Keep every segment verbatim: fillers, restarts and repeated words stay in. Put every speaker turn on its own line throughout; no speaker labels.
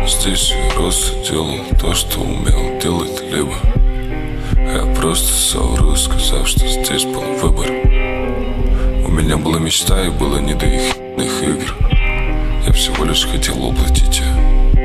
Здесь я рос и делал то, что умел делать либо. Я просто совру, сказав, что здесь был выбор. У меня была мечта и было не до их игр. Я всего лишь хотел воплотить ее.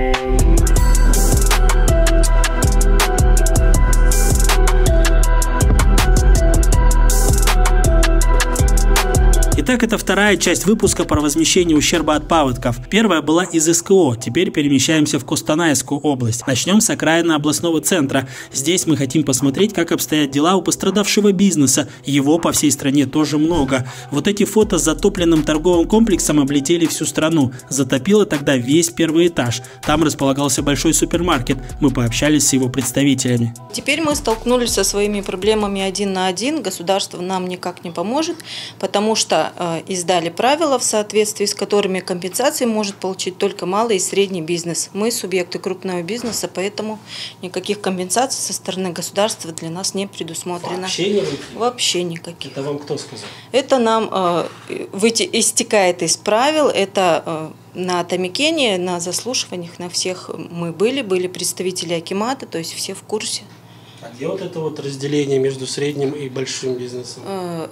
Итак, это вторая часть выпуска про возмещение ущерба от паводков. Первая была из СКО, теперь перемещаемся в Костанайскую область. Начнем с окраины областного центра. Здесь мы хотим посмотреть, как обстоят дела у пострадавшего бизнеса. Его по всей стране тоже много. Вот эти фото с затопленным торговым комплексом облетели всю страну. Затопило тогда весь первый этаж. Там располагался большой супермаркет. Мы пообщались с его представителями.
Теперь мы столкнулись со своими проблемами один на один. Государство нам никак не поможет, потому что издали правила, в соответствии с которыми компенсации может получить только малый и средний бизнес. Мы субъекты крупного бизнеса, поэтому никаких компенсаций со стороны государства для нас не предусмотрено.
Вообще не выйти?
Вообще никаких.
Это вам кто сказал? Это
нам э, выйти, истекает из правил. Это э, на Томикене, на заслушиваниях, на всех мы были, были представители Акимата, то есть все в курсе.
А где вот это вот разделение между средним и большим бизнесом?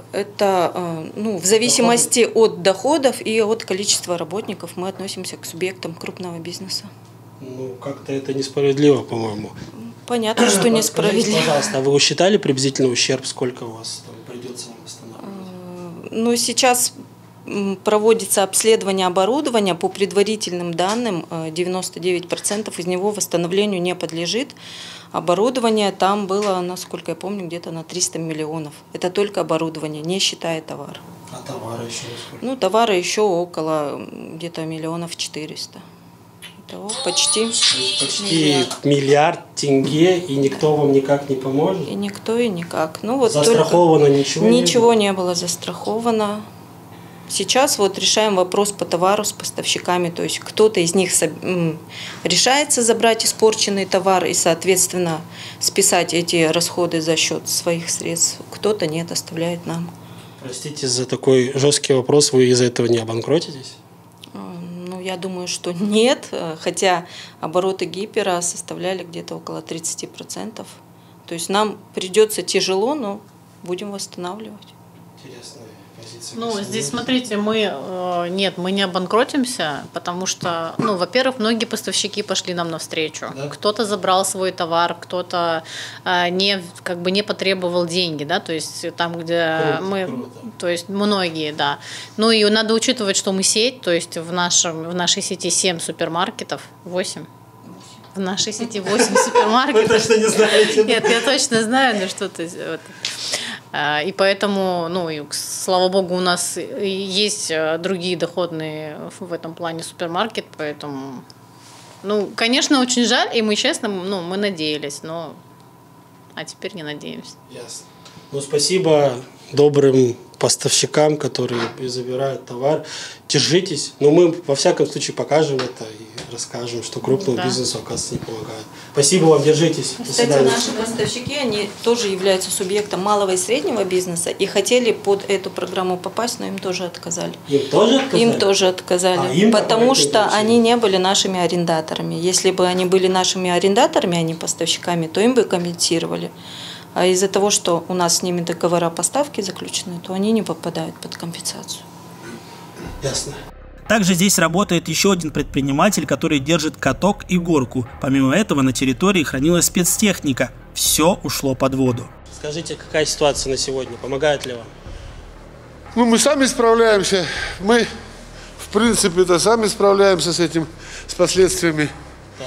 Это, ну, в зависимости Доходы? от доходов и от количества работников мы относимся к субъектам крупного бизнеса.
Ну, как-то это несправедливо, по-моему.
Понятно, что несправедливо.
Скажите, пожалуйста, а вы усчитали приблизительно ущерб, сколько у вас там придется вам восстанавливать?
Ну, сейчас проводится обследование оборудования. По предварительным данным, девяносто девять процентов из него восстановлению не подлежит. Оборудование там было, насколько я помню, где-то на триста миллионов. Это только оборудование, не считая товар.
А товары еще сколько?
Ну, товары еще около где-то миллионов четыреста. Итого почти.
Почти миллиард. миллиард тенге, и никто вам никак не поможет?
И никто, и никак. Ну, вот
застраховано ничего?
Ничего
не
было? не было застраховано. Сейчас вот решаем вопрос по товару с поставщиками, то есть кто-то из них решается забрать испорченный товар и, соответственно, списать эти расходы за счет своих средств, кто-то нет, оставляет нам.
Простите за такой жесткий вопрос, вы из-за этого не обанкротитесь?
Ну, я думаю, что нет, хотя обороты гипера составляли где-то около тридцати процентов. То есть нам придется тяжело, но будем восстанавливать.
Интересно.
Ну, здесь, смотрите, мы, э, нет, мы не обанкротимся, потому что, ну, во-первых, многие поставщики пошли нам навстречу. Да? Кто-то забрал свой товар, кто-то э, не, как бы не потребовал деньги, да, то есть там, где круто, мы, круто. То есть многие, да. Ну, и надо учитывать, что мы сеть, то есть в, нашем, в нашей сети семь супермаркетов, восемь. В нашей сети восемь супермаркетов.
Вы точно не знаете?
Нет, я точно знаю, но что-то... Вот. И поэтому, ну, и, слава богу, у нас есть другие доходные в этом плане супермаркет, поэтому, ну, конечно, очень жаль, и мы, честно, ну, мы надеялись, но, а теперь не надеемся.
Ясно. Ну, спасибо добрым поставщикам, которые забирают товар. Держитесь. Но мы, во всяком случае, покажем это и расскажем, что крупному да. бизнесу, оказывается, не помогает. Спасибо вам, держитесь.
Кстати, наши поставщики, они тоже являются субъектом малого и среднего бизнеса и хотели под эту программу попасть, но им тоже отказали.
Им тоже отказали?
Им тоже отказали, а им потому что они не были нашими арендаторами. Если бы они были нашими арендаторами, а не поставщиками, то им бы компенсировали. А из-за того, что у нас с ними договора поставки заключены, то они не попадают под компенсацию.
Ясно.
Также здесь работает еще один предприниматель, который держит каток и горку. Помимо этого на территории хранилась спецтехника. Все ушло под воду.
Скажите, какая ситуация на сегодня? Помогает ли вам?
Ну, мы сами справляемся. Мы, в принципе-то, сами справляемся с этим, с последствиями. Да.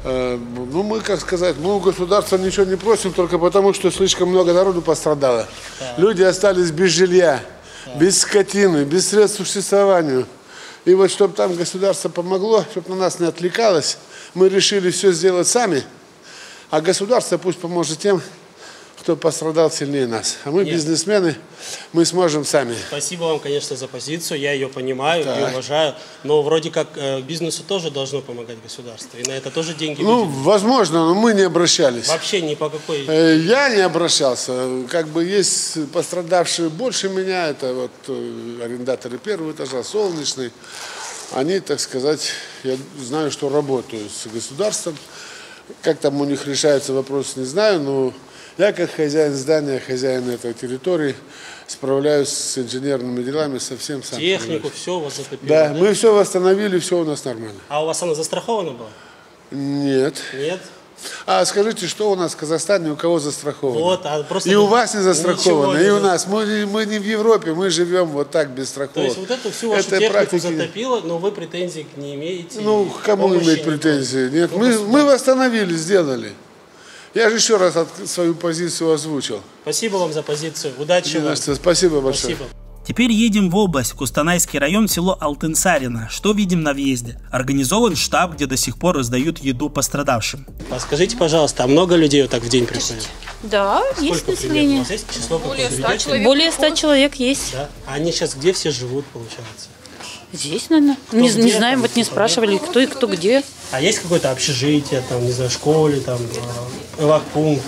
Ну, мы, как сказать, мы у государства ничего не просим, только потому, что слишком много народу пострадало. Да. Люди остались без жилья, да. без скотины, без средств к существованию. И вот, чтобы там государство помогло, чтобы на нас не отвлекалось, мы решили все сделать сами, а государство пусть поможет тем, кто пострадал сильнее нас. А мы,
Нет.
бизнесмены, мы сможем сами.
Спасибо вам, конечно, за позицию. Я ее понимаю
Так.
и уважаю. Но вроде как э, бизнесу тоже должно помогать государство. И на это тоже деньги
Ну,
выделены.
возможно, но мы не обращались.
Вообще ни по какой...
Э, Я не обращался. Как бы есть пострадавшие больше меня. Это вот э, арендаторы первого этажа, Солнечный. Они, так сказать, я знаю, что работают с государством. Как там у них решаются вопросы, не знаю, но я как хозяин здания, хозяин этой территории, справляюсь с инженерными делами совсем сам.
Технику, все у вас затопило,
Да,
да?
мы все восстановили, все у нас нормально.
А у вас она застрахована была?
Нет.
Нет?
А скажите, что у нас в Казахстане, у кого застраховано?
Вот, а просто...
И у вас не застраховано,
Ничего не
и у
за-
нас. Мы, не- мы не в Европе, мы живем вот так, без
То
страховок.
есть вот эту всю вашу
Этой
технику
практики-
затопило, но вы претензий не имеете?
Ну,
и
к кому
помощи
иметь
не
претензии? Нет,
Ну,
мы,
государство.
мы восстановили, сделали. Я же еще раз от- свою позицию озвучил.
Спасибо вам за позицию. Удачи
Не
вам.
за что. Спасибо большое.
Спасибо.
Теперь едем в область, в Кустанайский район, село Алтынсарино. Что видим на въезде? Организован штаб, где до сих пор раздают еду пострадавшим.
А скажите, пожалуйста, а много людей вот так в день приходит?
Да, есть
Сколько примерно? У
население.
вас есть число? Более
ста человек.
Более ста человек есть.
Да? А они сейчас где все живут, получается?
Здесь, наверное. Не,
где
не
там,
знаем, вот не
типа,
спрашивали, кто и кто где.
А есть какое-то общежитие, там, не знаю, школе, там, э, эвакпункт?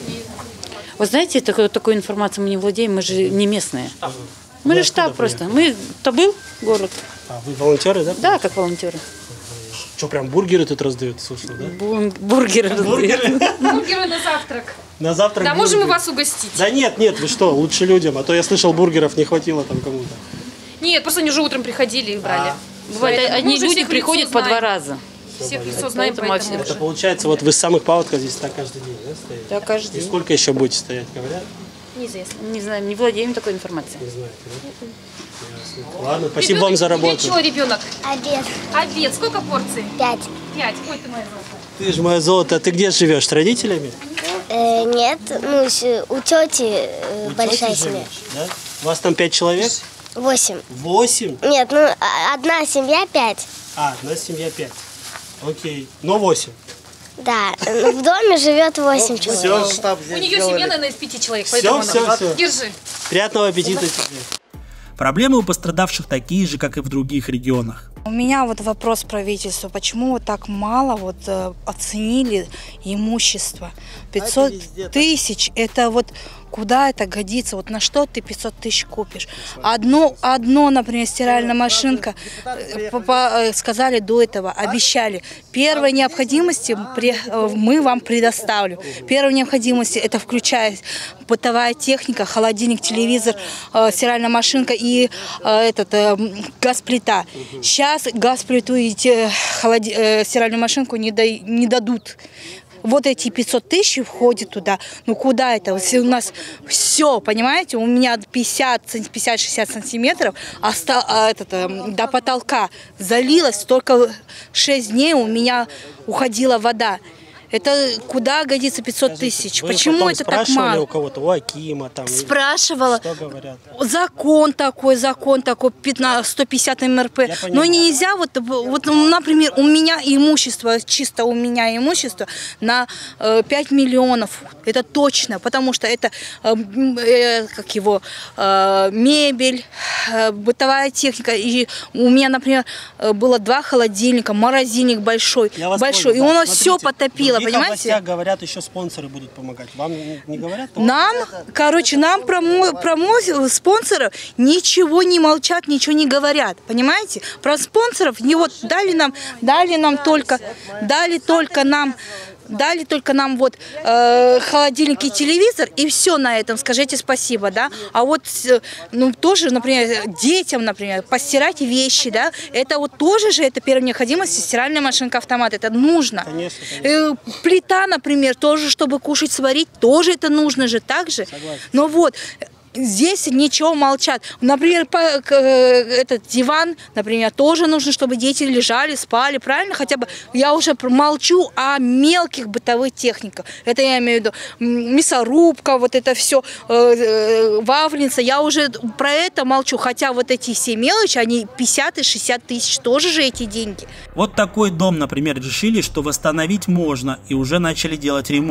Вы знаете, такой, такой информацией мы не владеем, мы же не местные. Мы
Вы
же штаб
откуда
просто. Мы Табыл, город.
А вы волонтеры, да?
Да, как волонтеры.
Что, прям бургеры тут раздают, слушал, да?
Бу- Бургеры раздают.
Бургеры на завтрак.
На завтрак
Да, можем мы
бургеры.
вас угостить.
Да нет, нет, вы что, лучше людям, а то я слышал, бургеров не хватило там кому-то.
Нет, просто они уже утром приходили и брали.
Бывает,
Поэтому мы
одни
уже
люди
всех в
приходят
лицо
по два
знаем.
раза.
Всех в лицо знаем,
Поэтому
поэтому
Это
уже.
получается, вот вы с самых паводков здесь так каждый день, да, стоите?
Да, каждый
И
день.
сколько еще будете стоять, говорят?
Неизвестно. Не знаем, не владеем такой информацией.
Не знаете, да? Ясно. Ладно, спасибо вам за работу.
Чего, ребенок?
Обед.
Обед. Сколько порций?
Пять.
Пять. Ой, ты моя золотая.
Ты же мое золото, а ты где живешь, с родителями?
Э, нет, ну, с- у тети э,
У
большая
тети
семья.
живешь, да? У вас там пять человек?
Восемь.
Восемь?
Нет, ну, а- одна семья пять.
А, у нас семья пять. Окей, но восемь.
Да, ну, в доме живет восемь человек.
У нее семья, наверное, из пяти человек.
Всё,
Поэтому
всё,
она-
всё.
Держи.
Приятного аппетита тебе.
Проблемы у пострадавших такие же, как и в других регионах.
У меня вот вопрос правительству. Почему вот так мало вот э, оценили имущество? пятьсот тысяч, это вот куда это годится? Вот на что ты пятьсот тысяч купишь? Одно, одно, например, стиральная машинка, э, по- по- э, сказали до этого, обещали. Первой необходимости пре- э, мы вам предоставлю. Первой необходимости это включая бытовая техника, холодильник, телевизор, э, стиральная машинка и э, этот, э, газплита. Сейчас газплиту и те, холоди- э, стиральную машинку не, да- не дадут. Вот эти пятьсот тысяч входит туда. Ну куда это? Если у нас все, понимаете, у меня пятьдесят-шестьдесят сантиметров оста- а, этот, э, до потолка залилось, только шесть дней у меня уходила вода. Это куда годится пятьсот тысяч?
Вы
Почему
потом
это так
спрашивали
мало?
у кого-то, у Акима там? или
Спрашивала.
Что говорят?
Закон такой, закон такой, пятнадцать, сто пятьдесят эм эр пэ.
Я
Но
понимаю.
нельзя, вот, вот, например, у меня имущество, чисто у меня имущество на э, пять миллионов. Это точно, потому что это, э, э, как его, э, мебель, э, бытовая техника. И у меня, например, э, было два холодильника, морозильник большой,
Я вас
большой.
понял,
и
да.
оно
Смотрите,
все
в
потопило,
других
понимаете?
областях, говорят, еще спонсоры будут помогать. Вам не, не говорят?
Нам, короче, нам про, мо- про мо- спонсоров ничего не молчат, ничего не говорят, понимаете? Про спонсоров не вот дали нам, дали нам только, дали только нам, дали только нам вот э, холодильник и телевизор, и все на этом, скажите спасибо, да? А вот, э, ну, тоже, например, детям, например, постирать вещи, да, это вот тоже же, это первая необходимость, стиральная машинка, автомат, это нужно.
Конечно,
Э, Плита, например, тоже, чтобы кушать, сварить, тоже это нужно же, так же. Но вот, здесь ничего молчат. Например, по- к- э, этот диван, например, тоже нужно, чтобы дети лежали, спали, правильно? Хотя бы я уже пр- молчу о мелких бытовых техниках. Это я имею в виду м, мясорубка, вот это все, э, э, вафельница. Я уже про это молчу. Хотя вот эти все мелочи, они пятьдесят и шестьдесят тысяч, тоже же эти деньги.
Вот такой дом, например, решили, что восстановить можно, и уже начали делать ремонт.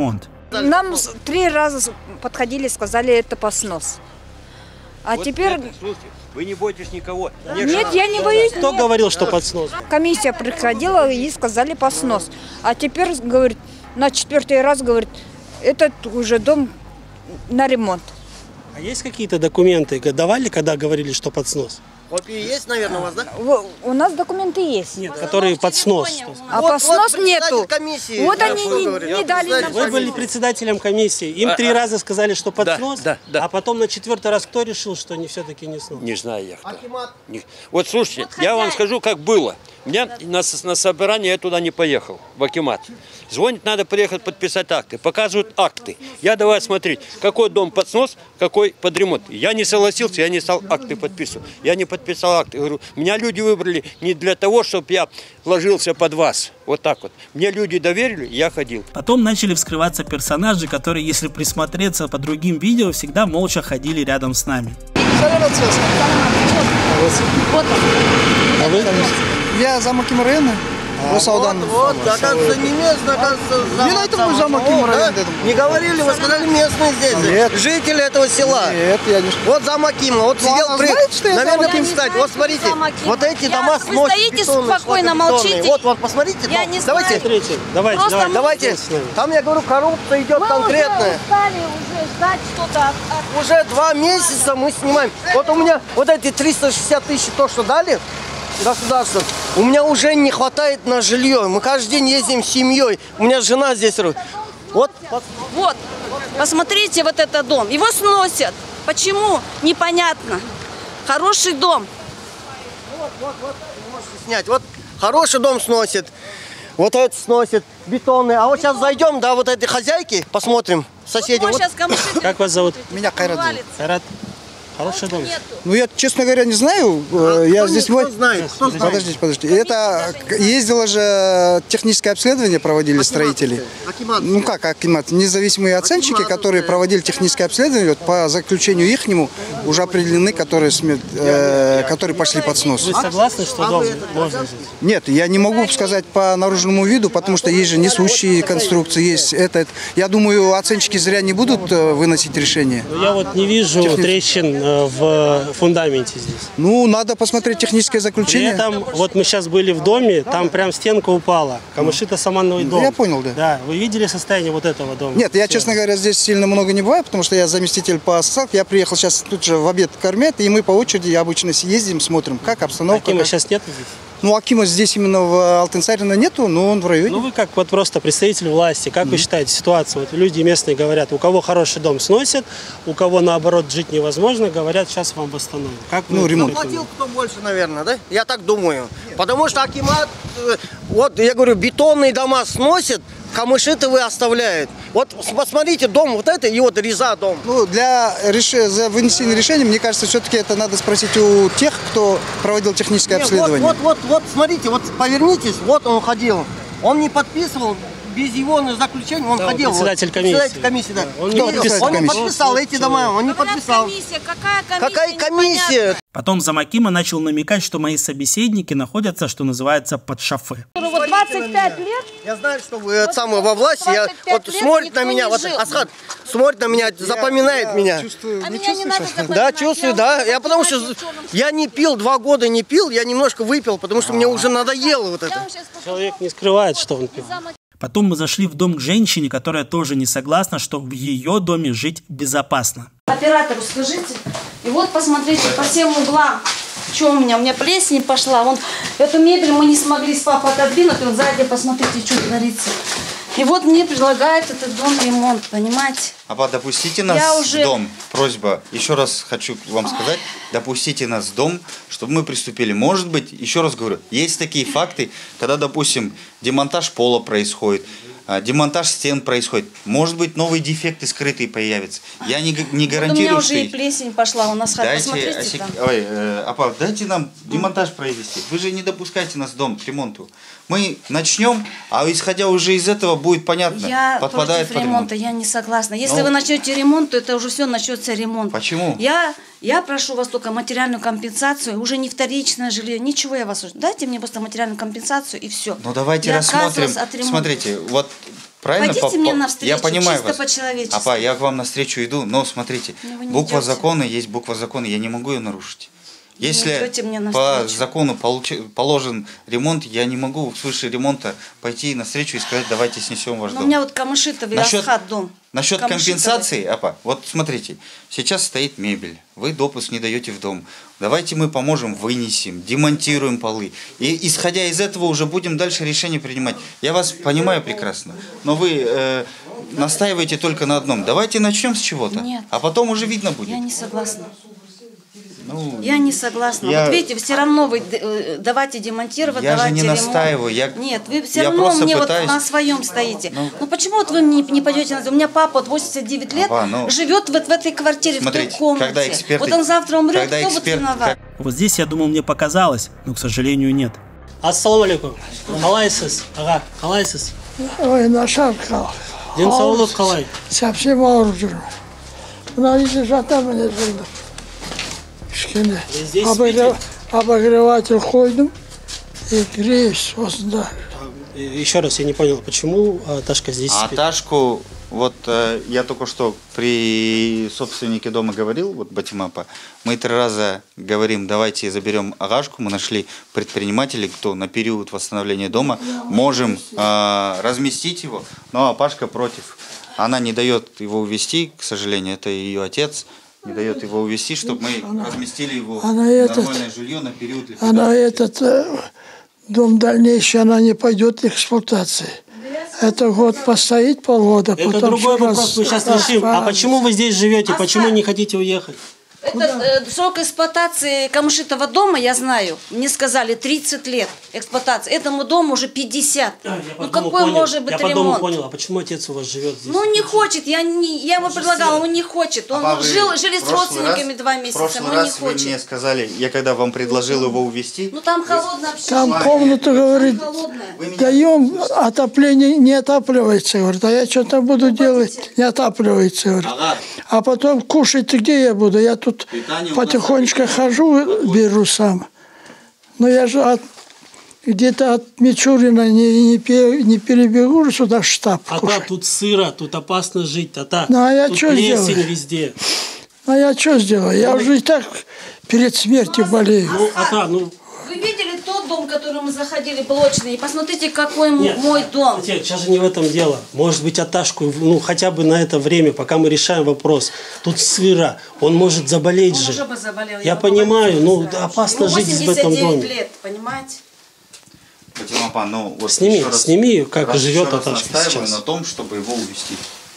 Нам три раза подходили, сказали, это по снос. А вот теперь...
Это, слушайте, вы не бойтесь никого.
Нет, я не боюсь.
Кто
нет.
говорил, что под снос?
Комиссия приходила и сказали по снос. А теперь, говорит, на четвертый раз, говорит, этот уже дом на ремонт.
А есть какие-то документы, давали, когда говорили, что под снос?
Копии есть, наверное, у вас, да?
У нас документы есть.
Нет, которые под снос.
А
вот,
по снос
вот
нету.
Комиссии,
вот
я
они не, не, не дали нам.
Вы были председателем комиссии. Им а, три а, раза сказали, что под
да,
снос,
да, да.
а потом на четвертый раз кто решил, что не все-таки не снос?
Не знаю я кто. Не... Вот слушайте, вот я вам скажу, как было. Меня на, на собрание я туда не поехал, в акимат. Звонит, надо приехать подписать акты. Показывают акты. Я давай смотреть, какой дом под снос, какой под ремонт. Я не согласился, я не стал акты подписывать. Я не подписал акты. Говорю, меня люди выбрали не для того, чтобы я ложился под вас. Вот так вот. Мне люди доверили, я ходил.
Потом начали вскрываться персонажи, которые, если присмотреться по другим видео, всегда молча ходили рядом с нами.
Вот он. Я зам акима района.
Вот, вот, оказывается, не местный, оказывается,
не на этом мы зам акима района.
Не говорили, вы сказали местные здесь. Нет. Жители этого села.
Нет, я не...
Вот зам акима, вот
ну,
сидел, при...
знаете,
наверное, представьте. Вот смотрите, вот эти
я...
дома
Вы
сносят
стоите
бетонные,
спокойно, молчите.
Вот, вот, посмотрите.
Я
дом.
не
давайте,
смотрите, давайте,
давайте, давайте. Там, я говорю, коррупция идет
мы
конкретная.
Мы устали уже ждать что-то.
Уже два месяца мы снимаем. Вот у меня вот эти триста шестьдесят тысяч, то, что дали государство, у меня уже не хватает на жилье. Мы каждый день ездим с семьей. У меня жена здесь. Вот.
Вот. Посмотрите вот этот дом. Его сносят. Почему? Непонятно. Хороший дом.
Вот, вот, вот. Можете снять. Вот хороший дом сносит. Вот это сносит. Бетонный. А вот сейчас зайдем, да, вот эти хозяйки, посмотрим. Соседи.
Вот
вот.
Как вас зовут?
Меня Кайрат зовут.
Кайрат. Хороший дом.
Ну, я, честно говоря, не знаю.
А
я
кто
здесь...
Кто знает? Кто знает?
Подождите, подождите. Это ездило же техническое обследование, проводили Акимат. Строители.
Акимат.
Ну как, Акимат? Независимые оценщики, Акимат, которые проводили техническое обследование, вот, по заключению ихнему уже определены, которые, э, которые пошли под снос.
Вы согласны, что дом можно здесь?
Нет, я не могу сказать по наружному виду, потому что есть же несущие конструкции, есть это. Я думаю, оценщики зря не будут выносить решение.
Я вот не вижу Техни... трещин в фундаменте здесь.
Ну, надо посмотреть техническое заключение.
При этом, вот мы сейчас были в доме, там прям стенка упала. Камышито-саманный дом.
Я понял, да.
Да, вы видели состояние вот этого дома?
Нет, я, честно говоря, здесь сильно много не бываю, потому что я заместитель по социалке. Я приехал сейчас тут же в обед кормят, и мы по очереди обычно ездим, смотрим, как обстановка.
Акима
как...
сейчас нет здесь?
Ну, Акима здесь именно в Алтынсарина нету, но он в районе.
Ну, вы как вот просто представитель власти, как mm-hmm. вы считаете ситуацию? Вот люди местные говорят, у кого хороший дом сносят, у кого наоборот жить невозможно, говорят, сейчас вам восстановим. Как
ну, ремонт.
Платил кто больше, наверное, да? Я так думаю. Потому что Акимат, вот я говорю, бетонные дома сносят, камыши-то вы оставляют. Вот посмотрите, дом вот это и вот Реза дом.
Ну, для реш... за вынесения решения, мне кажется, все-таки это надо спросить у тех, кто проводил техническое Нет, обследование.
Вот, вот, вот, вот, смотрите, вот повернитесь, вот он ходил. Он не подписывал, без его заключения он
да,
ходил.
Председатель комиссии.
Председатель комиссии, да.
Он,
не,
подписал,
он не подписал эти дома, он не подписал.
Комиссия, какая комиссия?
Какая комиссия?
Потом зам акима начал намекать, что мои собеседники находятся, что называется, под шофе.
Вот двадцать пять лет.
Я знаю, что вы вот самое во власти. Я, вот смотрит на меня, вот Асхат смотрит на меня, я, запоминает
я
меня.
Чувствую,
а
не
меня не надо запоминать.
Да, чувствую, да. Я потому что я не пил, два года не пил, я немножко выпил, потому что мне уже надоело вот это.
Человек не скрывает, что он пил. Потом мы зашли в дом к женщине, которая тоже не согласна, что в ее доме жить безопасно.
Оператору скажите. И вот посмотрите по всем углам. Что у меня? У меня плесень пошла. Вон, эту мебель мы не смогли с папой отодвинуть. Вот сзади посмотрите, что творится. И вот мне предлагают этот дом ремонт, понимаете?
Апа, допустите нас Я уже... в дом. Просьба. Еще раз хочу вам сказать. Допустите нас в дом, чтобы мы приступили. Может быть, еще раз говорю, есть такие факты, когда, допустим, демонтаж пола происходит, демонтаж стен происходит. Может быть, новые дефекты скрытые появятся. Я не, не гарантирую,
вот у меня уже
что...
и плесень пошла у нас.
Дайте,
посмотрите
осек...
там.
Ой, э, апа, дайте нам демонтаж произвести. Вы же не допускаете нас в дом к ремонту. Мы начнем, а исходя уже из этого будет понятно.
Я
подпадает
против
под
ремонта,
ремонт.
я не согласна. Если
Но...
вы начнете ремонт, то это уже все начнется ремонт.
Почему?
Я, я прошу вас только материальную компенсацию, уже не вторичное жилье, ничего я вас... Дайте мне просто материальную компенсацию и все.
Ну давайте
я
рассмотрим.
От
Смотрите, вот Правильно?
Пойдите
По,
мне
по,
навстречу,
я понимаю
чисто
вас.
по-человечески.
Апа, я к вам навстречу иду, но смотрите, буква идете. закона есть буква закона, я не могу ее нарушить. Если по закону получ... положен ремонт, я не могу свыше ремонта пойти навстречу и сказать, давайте снесем ваш
Но
дом.
у меня вот Камышитов и
насчет,
Асхат дом.
Насчет компенсации, Апа, вот смотрите, сейчас стоит мебель, вы допуск не даете в дом. Давайте мы поможем, вынесем, демонтируем полы. И исходя из этого уже будем дальше решение принимать. Я вас понимаю прекрасно, но вы э, настаиваете только на одном. Давайте начнем с чего-то, а потом уже видно будет.
Я не согласна.
Ну,
я не согласна.
Я...
Вот видите, все равно вы давайте демонтировать,
я
давайте
же не
ремонт.
настаиваю. Я...
Нет, вы все
я
равно мне
пытаюсь...
вот на своем стоите. Ну, ну почему вот вы не, не пойдете на... У меня папа вот восемьдесят девять лет, Ага, ну... живет вот в этой квартире,
Смотрите,
в той комнате.
Когда эксперты...
Вот он завтра умрет,
когда
кто
эксперт...
будет виноват?
Вот здесь, я думал, мне показалось, но, к сожалению, нет.
Ассаламу алейкум. Қалайсыз, аға, қалайсыз?
Ой, нашар қал.
Денсаулық қалай?
Совсем ауырып жүрмін. Мына үйде жатамын міне жылдыр. Кішкене обогреватель қойдым и греюсь осында.
Еще раз, я не понял, почему Ташка здесь
а
спит?
Ташку, вот э, я только что при собственнике дома говорил, вот Батимапа, мы три раза говорим, давайте заберем Агашку, мы нашли предпринимателей, кто на период восстановления дома можем э, разместить его, но Пашка против. Она не дает его увезти, к сожалению, это ее отец, не дает его увезти, чтобы мы она, разместили его
она
в нормальное
этот,
жилье на период ликвидации.
Она этот э, дом дальнейший, она не пойдет в эксплуатации. Это год постоит, полгода,
это
потом
другой вопрос,
раз,
мы сейчас решим. А почему вы здесь живете, почему не хотите уехать?
Это э, срок эксплуатации Камышитова дома, я знаю, мне сказали тридцать лет эксплуатации. Этому дому уже пятьдесят.
А,
ну какой
понял,
может быть
я
ремонт?
Я потом понял, а почему отец у вас живет здесь?
Ну не хочет, я, не, я ему предлагала, он не хочет. Он
а
жил, жили с родственниками
раз,
два месяца,
он
не
раз
хочет.
Вы мне сказали, я когда вам предложил его увезти.
Ну там холодно общение.
Там комната, говорит, даем, отопление не отапливается. Говорит, а я что-то буду делать, не отапливается. Говорит.
Ага.
А потом кушать где я буду? Я тут потихонечку хожу, беру сам. Но я же от, где-то от Мичурина не, не, не перебегу сюда в штаб.
А та, тут сыро, тут опасно жить, а та,
ну, а я
тут
что
плесень
сделаю?
везде.
А я что сделаю? Я уже и так перед смертью болею.
Ну, а та, ну...
Вы видели тот дом, в который мы заходили, блочный? И посмотрите, какой Нет, мой дом.
Сейчас же не в этом дело. Может быть, Аташку, ну, хотя бы на это время, пока мы решаем вопрос. Тут сыро, он может заболеть
он
же.
Уже бы заболел,
я, я понимаю, ну, опасно
ему
жить в этом доме.
лет, понимаете?
Батимапа, ну, вот
сними,
раз,
сними, как
раз,
живет Аташка сейчас.
на том, чтобы его увезти.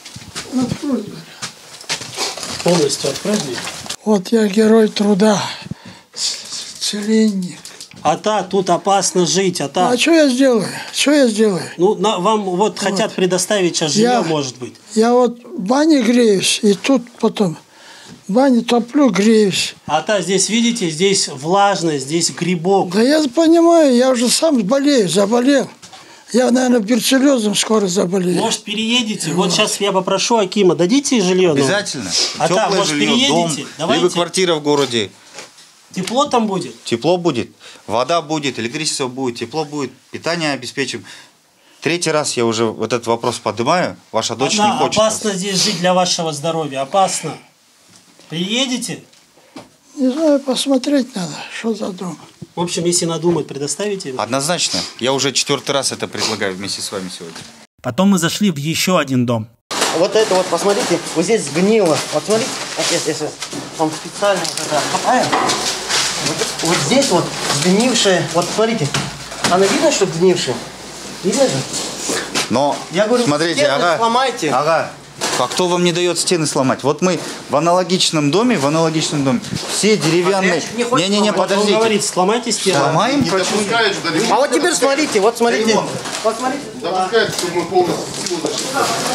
Полностью отправили?
Вот я герой труда, целинник.
А та, тут опасно жить, а та.
А что я сделаю? Что я сделаю?
Ну, на, вам вот, вот хотят предоставить сейчас жилье,
я,
может быть.
Я вот в бане греюсь, и тут потом в бане топлю, греюсь.
А та, здесь, видите, здесь влажно, здесь грибок.
Да я понимаю, я уже сам болею, заболел. Я, наверное, берцеллезом скоро заболею.
Может, переедете? Вот, вот сейчас я попрошу Акима, дадите жилье?
Обязательно.
А та, может,
жилье,
переедете?
Дом,
Давайте.
либо квартира в городе.
Тепло там будет?
Тепло будет, вода будет, электричество будет, тепло будет, питание обеспечим. Третий раз я уже вот этот вопрос поднимаю, ваша дочь
Одна,
не хочет.
Опасно здесь жить для вашего здоровья, опасно. Приедете?
Не знаю, посмотреть надо, что за дом.
В общем, если надумать, предоставите?
Однозначно. Я уже четвертый раз это предлагаю вместе с вами сегодня.
Потом мы зашли в еще один дом.
Вот это вот, посмотрите, вот здесь сгнило. Вот смотрите, вот здесь, здесь, он специально вот это копаем. Вот, вот здесь вот сгнившее, вот смотрите, оно видно, что сгнившее? Видно же?
Но,
я говорю,
смотрите, ага,
сломайте.
Ага. А кто вам не дает стены сломать? Вот мы в аналогичном доме, в аналогичном доме, все деревянные... Не-не-не, подождите.
Он говорит, сломайте стены.
Сломаем?
А вот теперь смотрите, вот смотрите. Вот смотрите.
Допускайте, чтобы мы полностью силу нашли.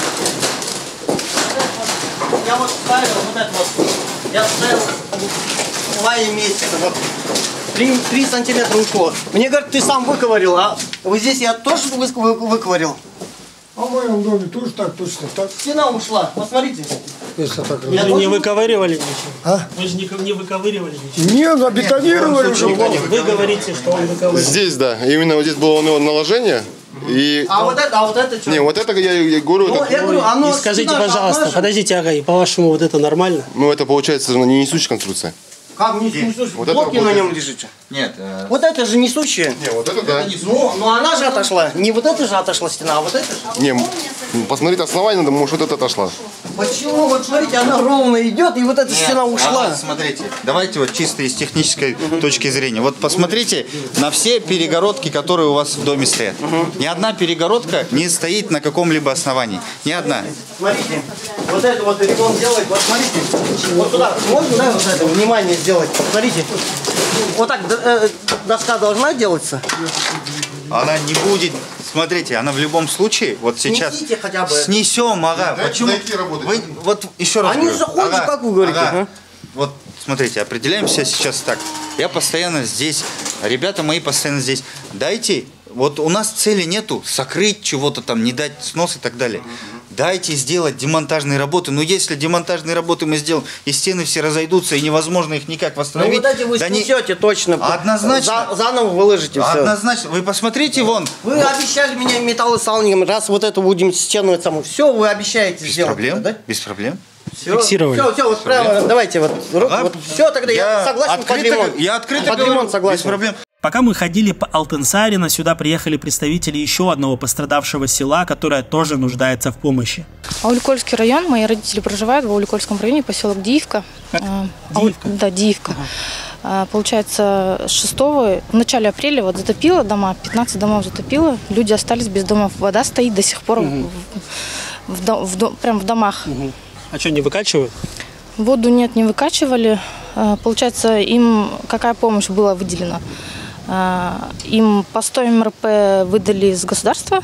Я вот ставил вот это вот. Я ставил в мае месяце. Вот. Три сантиметра ушло. Мне говорят, ты сам выковырил, а вот здесь я тоже вы, вы, выковырил.
А в моем доме тоже так точно. Так.
Стена ушла, посмотрите.
Если так
Вы же не выковыривали ничего.
А?
Вы же не, не выковыривали ничего.
Не, забетонировали уже.
Вы говорите, что он выковыривал.
Здесь, да. Именно вот здесь было у него наложение.
И...
А вот это, а вот это что?
Не, вот это я, я говорю...
Ну,
это...
я говорю, оно
И скажите,
сюда,
пожалуйста,
наше.
подождите, Агай, по-вашему, вот это нормально?
Ну, это получается не несущая конструкция.
Как не слушай,
Вот это
блоки на
вот
нем
это.
лежите.
Нет. Э...
Вот это же несущая.
Не, вот это да.
Ну, ну она же отошла. Не вот это же отошла стена, а вот это же.
Не, посмотреть основание надо, может, вот это отошла.
Почему? Вот смотрите, она ровно идет, и вот эта
Нет,
стена ушла.
а вот смотрите, давайте вот чисто из технической точки зрения. Вот посмотрите на все перегородки, которые у вас в доме стоят. Ни одна перегородка не стоит на каком-либо основании. Ни одна.
Смотрите, вот это вот ремонт делать, вот смотрите. Вот туда можно, да, вот это, внимание сделать. Смотрите. Вот так э, доска должна делаться?
Она не будет. Смотрите, она в любом случае, вот сейчас
Снесите хотя бы.
Снесем, ага.
Дайте,
Почему?
дайте работать.
Вы, вот еще раз
Они
говорю.
заходят,
Ага,
как вы говорите.
ага.
А?
Вот смотрите, определяемся сейчас так. Я постоянно здесь, ребята мои постоянно здесь. Дайте, вот у нас цели нету сокрыть чего-то там, не дать снос и так далее. Дайте сделать демонтажные работы. Но если демонтажные работы мы сделаем, и стены все разойдутся, и невозможно их никак восстановить.
Ну вот эти вы
да
снесете
не...
точно.
Однозначно.
За, заново выложите все.
Однозначно. Вы посмотрите вон.
Вы
вот.
обещали меня металлосалником, раз вот эту будем стену это саму. Все, вы обещаете
Без
сделать.
проблем.
Да?
Без проблем.
Все,
Фиксировали.
Все, все, вот прямо, давайте вот,
Ага.
вот все, тогда я, я согласен под ремонт.
Я открыто
под
говорю,
ремонт согласен.
без проблем.
Пока мы ходили по Алтынсарина, сюда приехали представители еще одного пострадавшего села, которое тоже нуждается в помощи.
Ауликольский район. Мои родители проживают в Ауликольском районе, поселок Диевка.
Диевка?
Да, Диевка. Ага. Получается, с шестого, в начале апреля вот затопило дома, пятнадцать домов затопило, люди остались без домов. Вода стоит до сих пор угу. в, в, в, в, прям в домах.
Угу. А что, не выкачивают?
Воду нет, не выкачивали. Получается, им какая помощь была выделена? Им по сто эм эр пэ выдали с государства,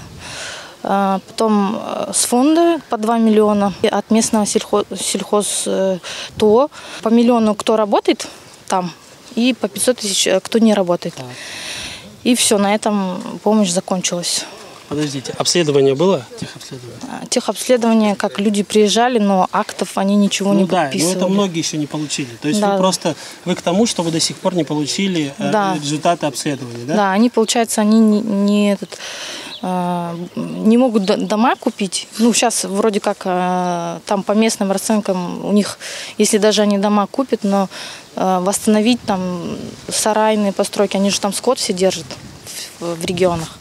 потом с фонда по два миллиона, от местного сельхоз, сельхоз ТО по миллиону, кто работает там, и по пятьсот тысяч, кто не работает. Так. И все, на этом помощь закончилась.
Подождите, обследование было? Техобследование?
Техобследование, как люди приезжали, но актов они ничего
ну
не
да,
подписывали.
Ну это многие еще не получили. То есть
да.
вы просто, вы к тому, что вы до сих пор не получили да. результаты обследования, да?
Да, они, получается, они не, не, этот, э, не могут дома купить. Ну, сейчас вроде как э, там по местным расценкам у них, если даже они дома купят, но э, восстановить там сарайные постройки, они же там скот все держат в, в регионах.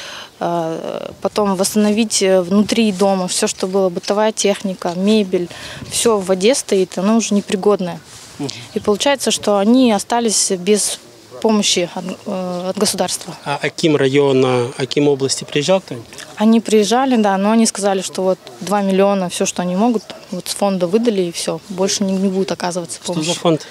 Потом восстановить внутри дома все, что было, бытовая техника, мебель, все в воде стоит, оно уже непригодное. И получается, что они остались без помощи от, от государства.
А Аким района, Аким области приезжал кто-нибудь?
Они приезжали, да, но они сказали, что вот два миллиона, все, что они могут, вот с фонда выдали и все, больше не, не будет оказываться помощи.
Что за фонд?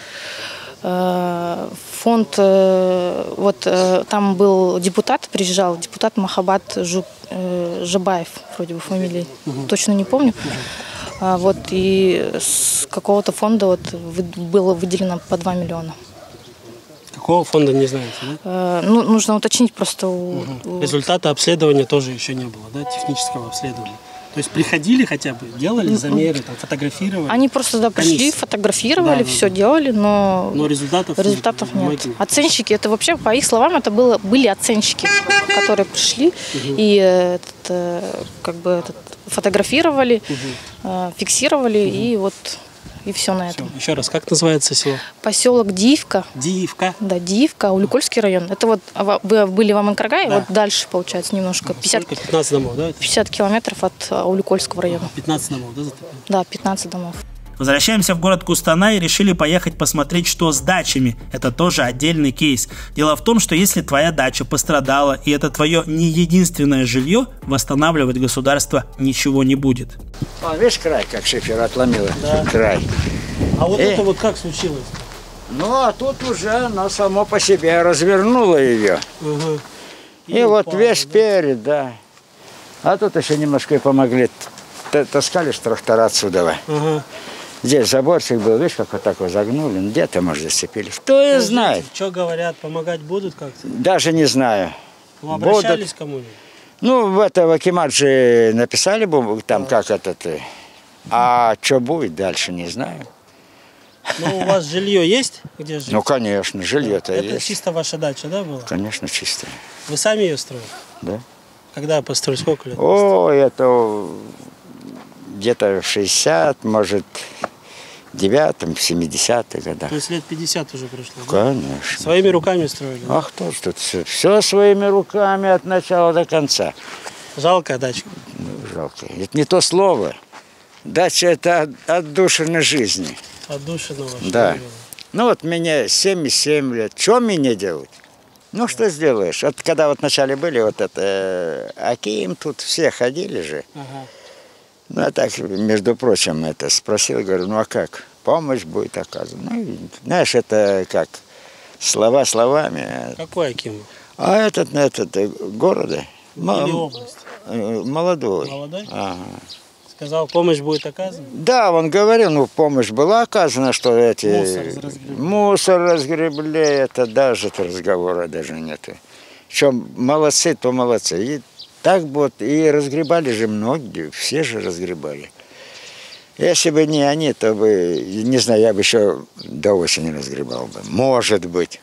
Фонд, вот там был депутат, приезжал, депутат Махабат Жу, Жабаев, вроде бы фамилия, угу. точно не помню. Угу. Вот, и с какого-то фонда вот было выделено по два миллиона.
Какого фонда, не знаете,
да? Ну, нужно уточнить просто. У,
угу.
у...
Результата обследования тоже еще не было, да, технического обследования? То есть приходили хотя бы, делали замеры, там, фотографировали?
Они просто да, пришли, комиссия. фотографировали, да, все да. делали, но,
но результатов,
результатов нет. нет. Оценщики, это вообще, по их словам, это было, были оценщики, которые пришли угу. и этот, как бы, этот, фотографировали, угу. фиксировали угу. и вот... И все на этом.
Все. Еще раз, как называется село?
Поселок Диевка.
Диевка?
Да, Диевка, Ауликольский район. Это вот вы были в Аманкаргае, да. вот дальше, получается, немножко. пятьдесят,
пятнадцать домов, да?
пятьдесят километров от Ауликольского района.
пятнадцать домов, да? Затопило?
Да, пятнадцать домов.
Возвращаемся в город Кустанай и решили поехать посмотреть, что с дачами. Это тоже отдельный кейс. Дело в том, что если твоя дача пострадала, и это твое не единственное жилье, восстанавливать государство ничего не будет.
А, видишь край, как шифер отломило?
Да.
Край.
А вот
и...
это вот как случилось?
Ну, а тут уже оно само по себе развернуло ее.
Угу.
И, и вот упало, весь да? перед, да. А тут еще немножко и помогли. Таскали с трактора отсюда. Угу. Здесь заборчик был, видишь, как вот так вот загнули. Ну, где-то, может, зацепили. Кто и знает.
Что говорят, помогать будут как-то?
Даже не знаю.
Ну, обращались
к
кому-нибудь?
Ну, в это в Акимат же написали бы там, да. как этот. А что будет дальше, не знаю.
Ну, у вас жилье есть, где жить?
Ну, конечно, жилье-то
это
есть.
Это чисто ваша дача, да, была?
Конечно, чистая.
Вы сами ее строили?
Да.
Когда построили? Сколько лет?
О, это где-то в шестьдесят, может, девятом, семидесятых годах.
То есть лет пятьдесят уже прошло, да?
Конечно.
Своими руками строили?
А кто ж тут все, все своими руками от начала до конца.
Жалко дачку?
Ну, жалко. Это не то слово. Дача – это от, отдушина жизни.
Отдушина ваша.
Да. Ну вот мне семьдесят семь лет. Что мне делать? Ну что сделаешь? Вот когда вот вначале были вот это, э, Аким, тут все ходили же.
Ага.
Ну, я так, между прочим, это спросил, говорю, ну а как? Помощь будет оказана. Ну, знаешь, это как, слова словами.
Какой Аким?
А этот, этот, города.
Или область?
Молодой.
Молодой?
Ага.
Сказал, помощь будет оказана?
Да, он говорил, ну, помощь была оказана, что эти...
Мусор разгребли.
Мусор разгребли, это даже разговора даже нету. Что, молодцы, то молодцы. И так вот, и разгребали же многие, все же разгребали. Если бы не они, то бы, не знаю, я бы еще до осени разгребал бы. Может быть.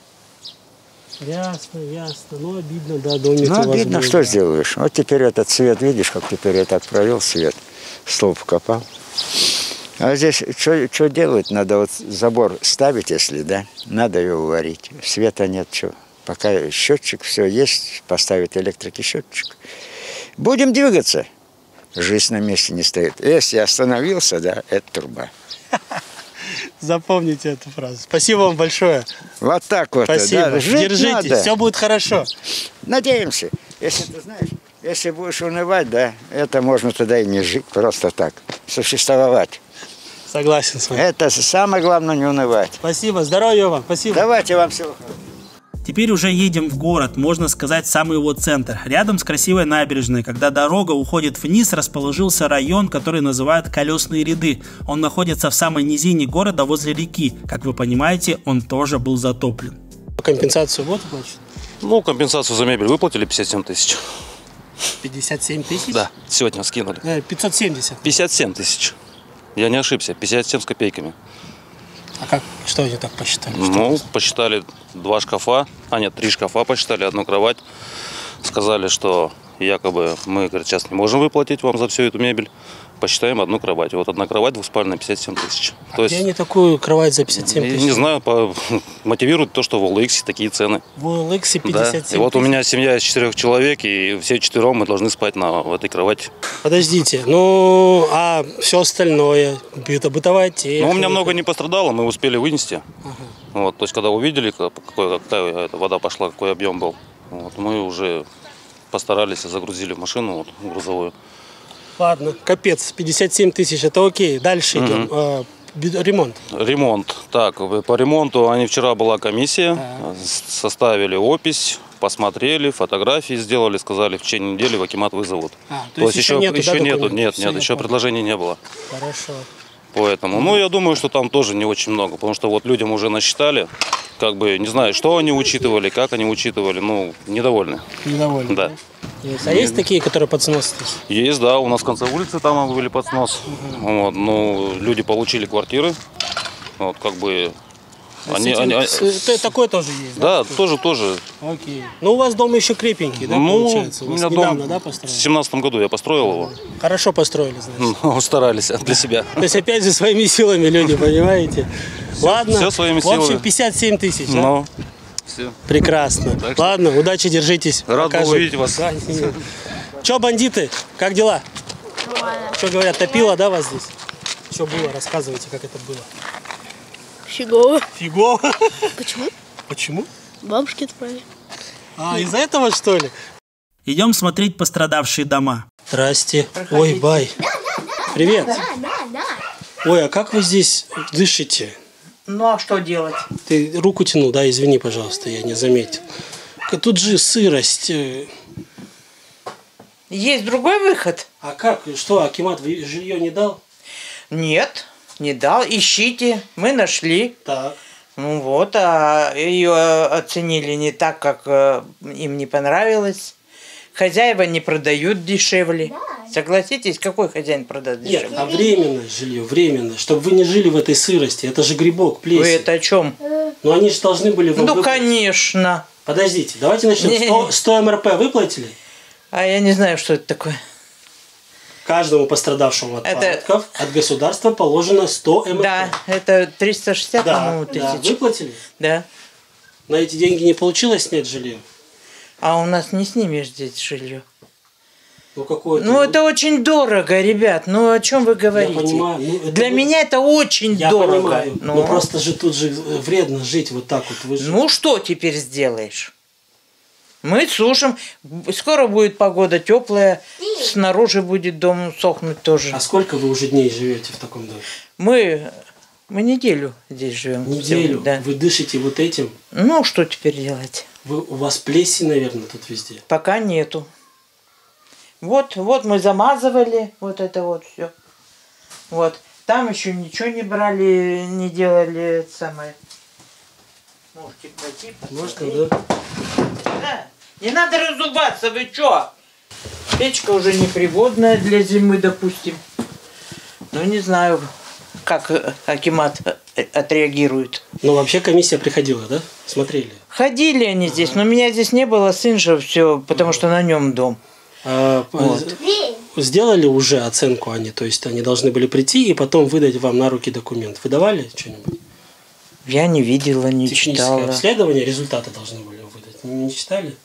Ясно, ясно. Ну, обидно, да, домик.
Ну, обидно, что сделаешь. Вот теперь этот свет, видишь, как теперь я так провел свет. Столб копал. А здесь что делать? Надо вот забор ставить, если, да, надо его варить. Света нет, что. Пока счетчик, все есть, поставить электрики счетчик. Будем двигаться. Жизнь на месте не стоит. Если остановился, да, это труба.
Запомните эту фразу. Спасибо вам большое.
Вот так вот.
Спасибо.
Да. Жить
Держитесь,
надо.
все будет хорошо.
Надеемся. Если ты знаешь, если будешь унывать, да, это можно тогда и не жить, просто так, существовать.
Согласен с вами.
Это самое главное, не унывать.
Спасибо, здоровья вам, спасибо.
Давайте вам всего хорошего.
Теперь уже едем в город, можно сказать, самый его центр. Рядом с красивой набережной, когда дорога уходит вниз, расположился район, который называют Колесные ряды. Он находится в самой низине города, возле реки. Как вы понимаете, он тоже был затоплен.
Компенсацию вот платят?
Ну, компенсацию за мебель выплатили пятьдесят семь тысяч.
пятьдесят семь тысяч?
Да, сегодня скинули.
пятьсот семьдесят.
пятьдесят семь тысяч. Я не ошибся, пятьдесят семь с копейками.
А как, что они так посчитали?
Ну, посчитали два шкафа, а нет, три шкафа посчитали, одну кровать. Сказали, что якобы мы, говорит, сейчас не можем выплатить вам за всю эту мебель. Посчитаем одну кровать. Вот одна кровать двуспальная пятьдесят семь тысяч.
А где они такую кровать за пятьдесят семь тысяч?
Не знаю, по, мотивирует то, что в эл икс такие цены.
В эл икс пятьдесят семь тысяч?
Да. И вот у меня семья из четырех человек, и все четвером мы должны спать на в этой кровати.
Подождите, ну, а все остальное, это бытовая техника?
Ну, у меня много не пострадало, мы успели вынести.
Ага.
Вот, то есть, когда увидели, какой, какая эта вода пошла, какой объем был, вот, мы уже постарались и загрузили в машину вот, грузовую.
Ладно, капец, пятьдесят семь тысяч, это окей. Дальше угу. идем. А, ремонт.
Ремонт. Так, по ремонту они вчера была комиссия, а. составили опись, посмотрели, фотографии сделали, сказали, в течение недели в акимат вызовут.
А, то, то есть, есть еще, нету,
еще
да,
нету, нет,
Все,
нет, еще понял. Предложений не было.
Хорошо.
Поэтому, ну, я думаю, что там тоже не очень много, потому что вот людям уже насчитали, как бы, не знаю, что они учитывали, как они учитывали, ну, недовольны.
Недовольны,
да?
да? Есть. А есть такие, которые под снос?
Есть, да, у нас в конце улицы там были под снос. Угу. Вот, ну, люди получили квартиры, вот, как бы...
Они, этим, они, с, такое тоже есть,
да? Да, тоже, тоже.
Окей. Ну, у вас дом еще крепенький, да,
ну,
получается? У, у меня недавно, дом да, построили?
В семнадцатом году я построил его.
Хорошо построили, значит.
Ну, старались для себя.
То есть, опять же, своими силами люди, понимаете? Ладно.
Все своими силами.
В общем, пятьдесят семь тысяч, да?
Ну, все.
Прекрасно. Так ладно, что... удачи, держитесь.
Рад был увидеть вас.
Да, че, бандиты, как дела? Что говорят, топило, да, вас здесь? Что было? Рассказывайте, как это было.
Фигово.
Фигово?
Почему?
Почему?
Бабушки отправили.
А, из-за этого, что ли?
Идем смотреть пострадавшие дома.
Здрасте. Ой, бай. Привет.
Да, да, да.
Ой, а как вы здесь дышите?
Ну, а что делать?
Ты руку тянул, да? Извини, пожалуйста, я не заметил. Тут же сырость.
Есть другой выход.
А как? Что, акимат жилье не дал?
Нет. Не дал, ищите, мы нашли.
Так.
Ну вот, а ее оценили не так, как им не понравилось. Хозяева не продают дешевле. Да. Согласитесь, какой хозяин продаст дешевле?
Нет, а временное жилье, временно, чтобы вы не жили в этой сырости. Это же грибок, плесень.
Вы это о чем?
Ну они же должны были...
Ну, выплатить. Конечно.
Подождите, давайте начнем. сто эм эр пэ выплатили?
А я не знаю, что это такое.
Каждому пострадавшему от
Это-
паводков от государства положено сто эм эф.
Да, это триста шестьдесят,
Да,
по-моему,
да.
тысяч.
Выплатили?
Да.
На эти деньги не получилось снять жилье?
А у нас не снимешь здесь жилье.
Ну, какое
Ну, это очень дорого, ребят. Ну, о чем вы говорите?
Я понимаю. Ну, это
Для
вы-
меня это очень
Я
дорого.
понимаю.
Ну.
Но просто же тут же вредно жить вот так вот. Вы же-
Ну, что теперь сделаешь? Мы сушим. Скоро будет погода теплая. Снаружи будет дом сохнуть тоже.
А сколько вы уже дней живете в таком доме?
Мы, мы неделю здесь живем.
Неделю?
Да.
Вы дышите вот этим?
Ну, что теперь делать?
Вы, у вас плесень, наверное, тут везде?
Пока нету. Вот, вот мы замазывали вот это вот все. Вот. Там еще ничего не брали, не делали это самое. Можете пройти, посмотреть.
Можно, да?
Да. Не надо разуваться, вы чё? Печка уже непригодная для зимы, допустим. Ну, не знаю, как э, акимат э, отреагирует.
Ну, вообще комиссия приходила, да? Смотрели?
Ходили они здесь, но меня здесь не было, сын же все, потому что на нем дом.
А,
Вот.
Сделали уже оценку они? То есть они должны были прийти и потом выдать вам на руки документ. Выдавали что-нибудь?
Я не видела, не
Техническое
читала.
обследование, результаты должны были выдать. Не, не читали?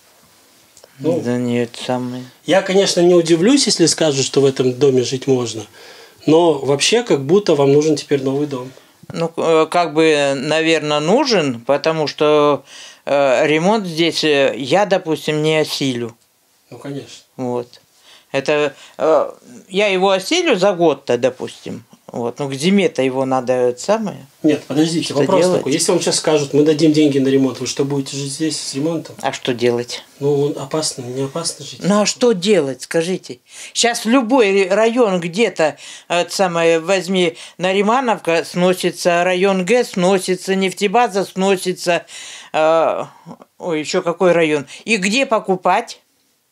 Ну,
Да нет, самое.
Я, конечно, не удивлюсь, если скажут, что в этом доме жить можно. Но вообще, как будто вам нужен теперь новый дом.
Ну, э, как бы, наверное, нужен, потому что э, ремонт здесь э, я, допустим, не осилю.
Ну, конечно.
Вот. Это э, я его осилю за год-то, допустим. Вот. Ну, к зиме-то его надо это самое.
Нет, подождите,
Что
вопрос
делать?
такой. Если вам сейчас скажут, мы дадим деньги на ремонт, вы что, будете жить здесь с ремонтом?
А что делать?
Ну, опасно, не опасно жить.
Ну, а что делать, скажите? Сейчас в любой район где-то, это самое, возьми, Наримановка сносится, район Г сносится, нефтебаза сносится, э, ой, еще какой район. И где покупать?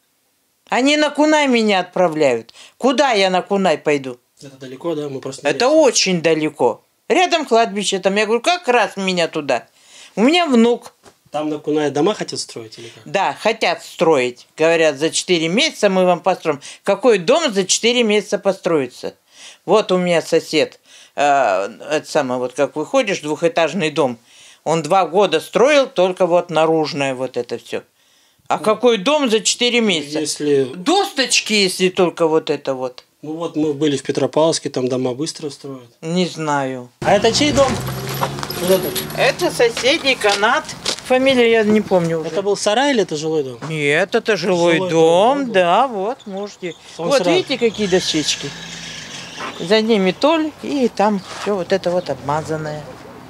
Они на Кунай меня отправляют. Куда я на Кунай пойду?
Это далеко, да? Мы просто...
Это очень далеко. Рядом кладбище там. Я говорю, как раз меня туда? У меня внук.
Там на Кунае дома хотят строить или как?
Да, хотят строить. Говорят, за четыре месяца мы вам построим. Какой дом за четыре месяца построится? Вот у меня сосед. Э, это самое, вот как выходишь, двухэтажный дом. Он два года строил, только вот наружное вот это все. А ну, какой дом за четыре месяца?
Если...
Досточки, если только вот это вот.
Ну вот мы были в Петропавловске, там дома быстро строят.
Не знаю.
А это чей дом? Вот это?
Это соседний канат. Фамилию я не помню.
Это был сарай или это жилой дом?
Нет, это жилой, жилой дом, дом, да, вот, можете.
Он
вот
сразу.
Видите, какие дощечки? За ними толь, и там все вот это вот обмазанное.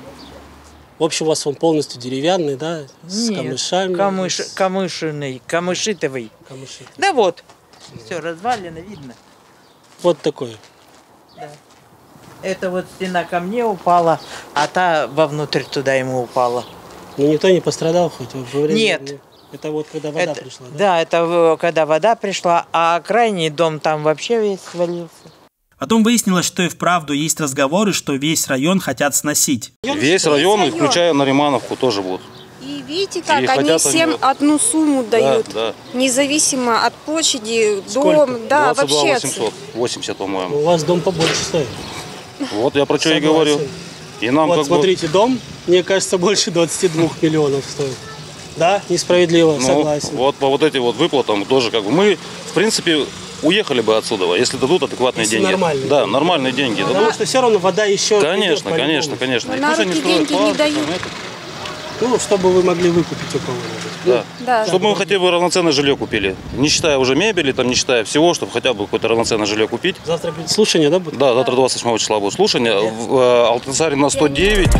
В общем, у вас он полностью деревянный, да? С
Нет,
камышами?
камыш,
с...
камышиный, камышитовый.
Камышитовый.
Да вот, все развалено, видно.
Вот такое.
Да. Это вот стена ко мне упала, а та вовнутрь туда ему упала.
Ну никто не пострадал хоть во время?
Нет.
Это вот когда вода
это,
пришла, да?
Да, это когда вода пришла, а крайний дом там вообще весь свалился.
Потом выяснилось, что и вправду есть разговоры, что весь район хотят сносить.
Весь район, включая Наримановку, тоже будут.
И видите, как
И
они всем
они...
одну сумму дают,
да, да.
независимо от площади,
Сколько?
дом, да,
двадцать два
вообще.
восемьсот, восемьдесят, по-моему.
У вас дом побольше стоит.
Вот я про что и говорю. И нам
вот
как
смотрите,
бы...
дом, мне кажется, больше двадцати двух миллионов стоит. Да, несправедливо,
ну,
согласен.
Вот по вот этим вот выплатам тоже как бы мы, в принципе, уехали бы отсюда, если дадут адекватные
если
деньги.
Нормальные.
Да, нормальные деньги.
Потому
дадут.
что все равно вода еще...
Конечно, конечно, конечно.
На руки деньги не дают.
Ну, чтобы вы могли выкупить у кого-нибудь.
Да.
Да.
Чтобы мы хотя бы равноценное жилье купили. Не считая уже мебели, там, не считая всего, чтобы хотя бы какое-то равноценное жилье купить.
Завтра будет слушание, да, будет?
Да, завтра двадцать восьмого числа будет слушание. В э, Алтансарина сто девять.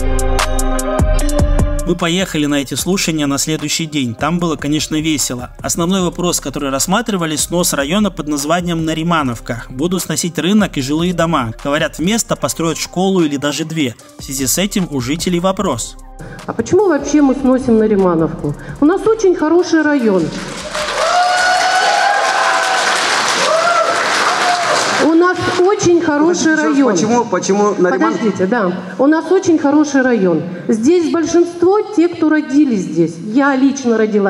Мы поехали на эти слушания на следующий день. Там было, конечно, весело. Основной вопрос, который рассматривали, снос района под названием Наримановка. Будут сносить рынок и жилые дома. Говорят, вместо построят школу или даже две. В связи с этим у жителей вопрос.
А почему вообще мы сносим Наримановку? У нас очень хороший район. У нас очень хороший район.
Почему, почему Нариман...
Подождите, да. У нас очень хороший район. Здесь большинство те, кто родились здесь. Я лично родилась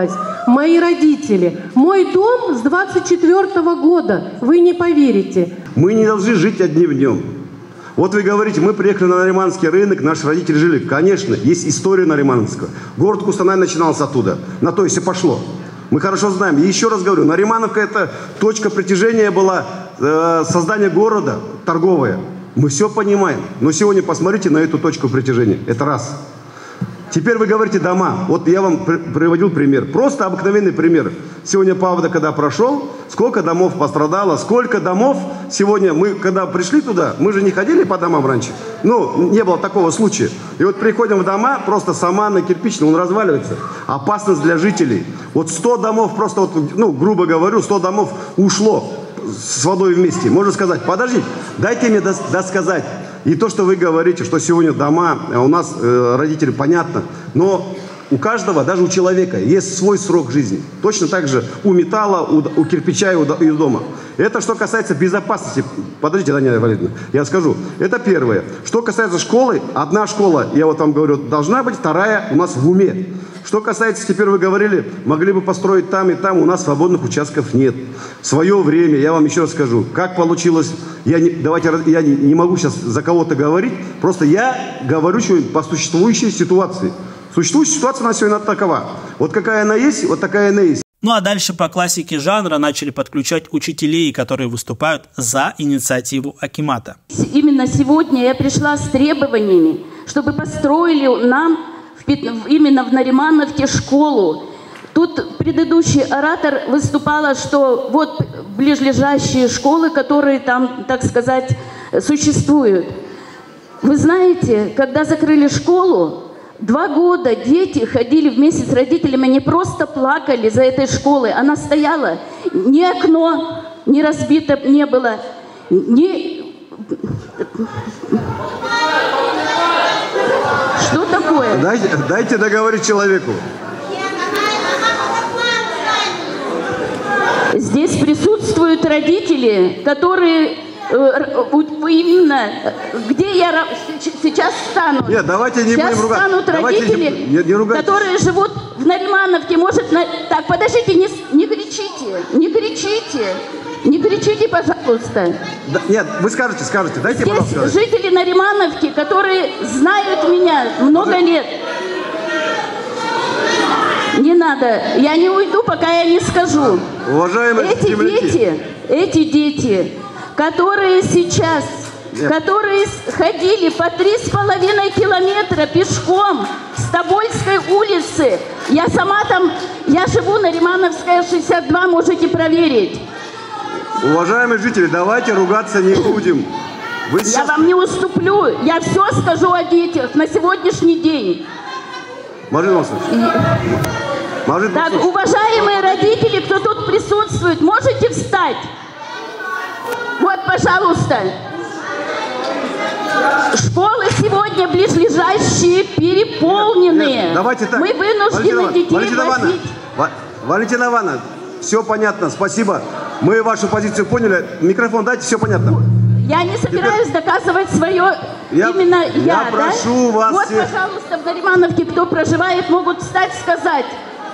мои родители. Мой дом с двадцать четвёртого года, вы не поверите.
Мы не должны жить одним днем. Вот вы говорите, мы приехали на Нариманский рынок, наши родители жили. Конечно, есть история Наримановского. Город Кустанай начинался оттуда. На то и все пошло. Мы хорошо знаем. И еще раз говорю, Наримановка — это точка притяжения была э, создания города, торговая. Мы все понимаем. Но сегодня посмотрите на эту точку притяжения. Это раз. Теперь вы говорите дома. Вот я вам приводил пример. Просто обыкновенный пример. Сегодня Павда, когда прошел, сколько домов пострадало, сколько домов сегодня, мы когда пришли туда, мы же не ходили по домам раньше. Ну, не было такого случая. И вот приходим в дома, просто саманный, кирпичный, он разваливается. Опасность для жителей. Вот сто домов просто, вот, ну, грубо говорю, сто домов ушло с водой вместе. Можно сказать, подождите, дайте мне дос- досказать. И то, что вы говорите, что сегодня дома, у нас э, родители, понятно, но у каждого, даже у человека, есть свой срок жизни. Точно так же у металла, у, у кирпича и у, и у дома. Это что касается безопасности. Подождите, Данила Валерьевна, я скажу. Это первое. Что касается школы, одна школа, я вот вам говорю, должна быть, вторая у нас в уме. Что касается, теперь вы говорили, могли бы построить там и там, у нас свободных участков нет. В свое время, я вам еще раз скажу, как получилось, я не, давайте, я не, не могу сейчас за кого-то говорить, просто я говорю что по существующей ситуации. Существующая ситуация у нас сегодня такова. Вот какая она есть, вот такая она есть.
Ну а дальше по классике жанра начали подключать учителей, которые выступают за инициативу акимата.
Именно сегодня я пришла с требованиями, чтобы построили нам в, именно в Наримановке школу. Тут предыдущий оратор выступала, что вот ближайшие школы, которые там, так сказать, существуют. Вы знаете, когда закрыли школу, два года дети ходили вместе с родителями, они просто плакали за этой школой. Она стояла, ни окно не разбито не было, ни... Что такое?
Дайте, дайте договорить человеку.
Здесь присутствуют родители, которые... Именно, где я сейчас станут.
Нет, давайте не
сейчас
будем ругать.
станут
Давайте
родители,
не, не, не
которые живут в Наримановке. Может, на... так, подождите, не, не кричите, не кричите, не кричите, пожалуйста.
Да, нет, вы скажете, скажете, дайте,
Здесь
пожалуйста.
Жители Наримановки, которые знают меня много лет. Не надо, я не уйду, пока я не скажу.
Уважаемые
эти
земляки.
дети, эти дети, которые сейчас, Нет. которые ходили по три с половиной километра пешком с Тобольской улицы. Я сама там, я живу на Наримановская, шестьдесят два, можете проверить.
Уважаемые жители, давайте ругаться не будем. Вы
я
сейчас...
вам не уступлю, я все скажу о детях на сегодняшний день.
Марина Васильевна. Марина
Так,
Васильевна.
уважаемые родители, кто тут присутствует, можете встать? Вот, пожалуйста. Школы сегодня ближайшие переполненные.
Нет, давайте так.
Мы вынуждены
Валентина,
детей
Валентина Ивановна,
возить.
Валентина Ивановна, все понятно, спасибо. Мы вашу позицию поняли. Микрофон дайте, все понятно.
Я не собираюсь Теперь... доказывать свое
я,
именно я.
Я прошу
да?
вас
Вот,
всех...
пожалуйста, в Наримановке, кто проживает, могут встать и сказать.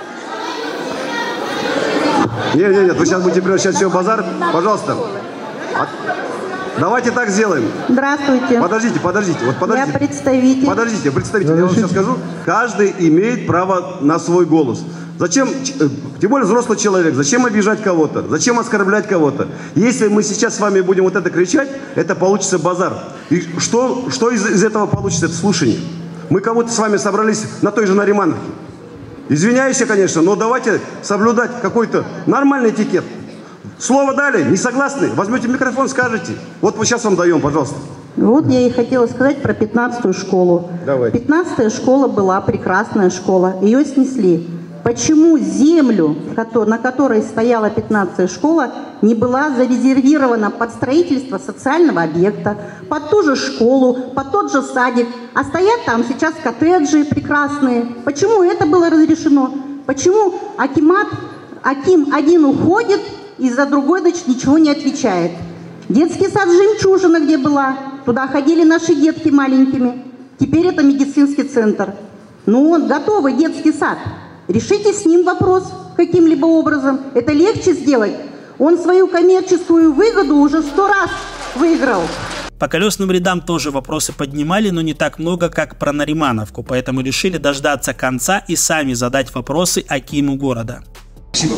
Нет, нет, нет, вы сейчас будете превращать все в базар. Пожалуйста. От... Давайте так сделаем.
Здравствуйте.
Подождите, подождите. Вот подождите.
Я представитель.
Подождите, представитель. Я вам сейчас скажу. Каждый имеет право на свой голос. Зачем, тем более взрослый человек, зачем обижать кого-то? Зачем оскорблять кого-то? Если мы сейчас с вами будем вот это кричать, это получится базар. И что, что из, из этого получится? Это слушание. Мы кого-то с вами собрались на той же Наримановке. Извиняюсь, конечно, но давайте соблюдать какой-то нормальный этикет. Слово дали, не согласны? Возьмете микрофон, скажете. Вот мы сейчас вам даем, пожалуйста.
Вот я и хотела сказать про пятнадцатую школу.
Давай.
пятнадцатая школа была прекрасная школа. Ее снесли. Почему землю, на которой стояла пятнадцатая школа, не была зарезервирована под строительство социального объекта, под ту же школу, под тот же садик, а стоят там сейчас коттеджи прекрасные? Почему это было разрешено? Почему акимат, аким один уходит и за другой, значит, ничего не отвечает? Детский сад «Жемчужина», где была, туда ходили наши детки маленькими. Теперь это медицинский центр. Ну, готовый детский сад. Решите с ним вопрос. каким-либо образом, это легче сделать. Он свою коммерческую выгоду уже сто раз выиграл.
По колесным рядам тоже вопросы поднимали, но не так много, как про Наримановку, поэтому решили дождаться конца и сами задать вопросы акиму города.
Спасибо.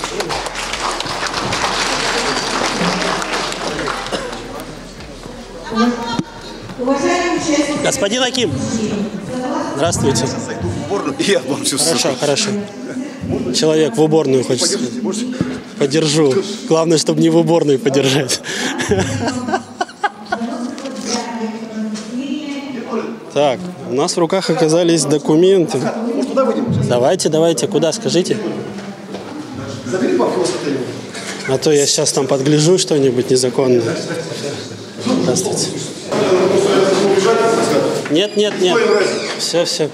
Господин аким, здравствуйте.
Я вам все
Хорошо, хорошо. Человек в уборную хочет. Подержу. Главное, чтобы не в уборную подержать. Так, у нас в руках оказались документы. Давайте, давайте, куда, скажите? А то я сейчас там подгляжу что-нибудь незаконное. Здравствуйте. Нет, нет, нет. Все, все.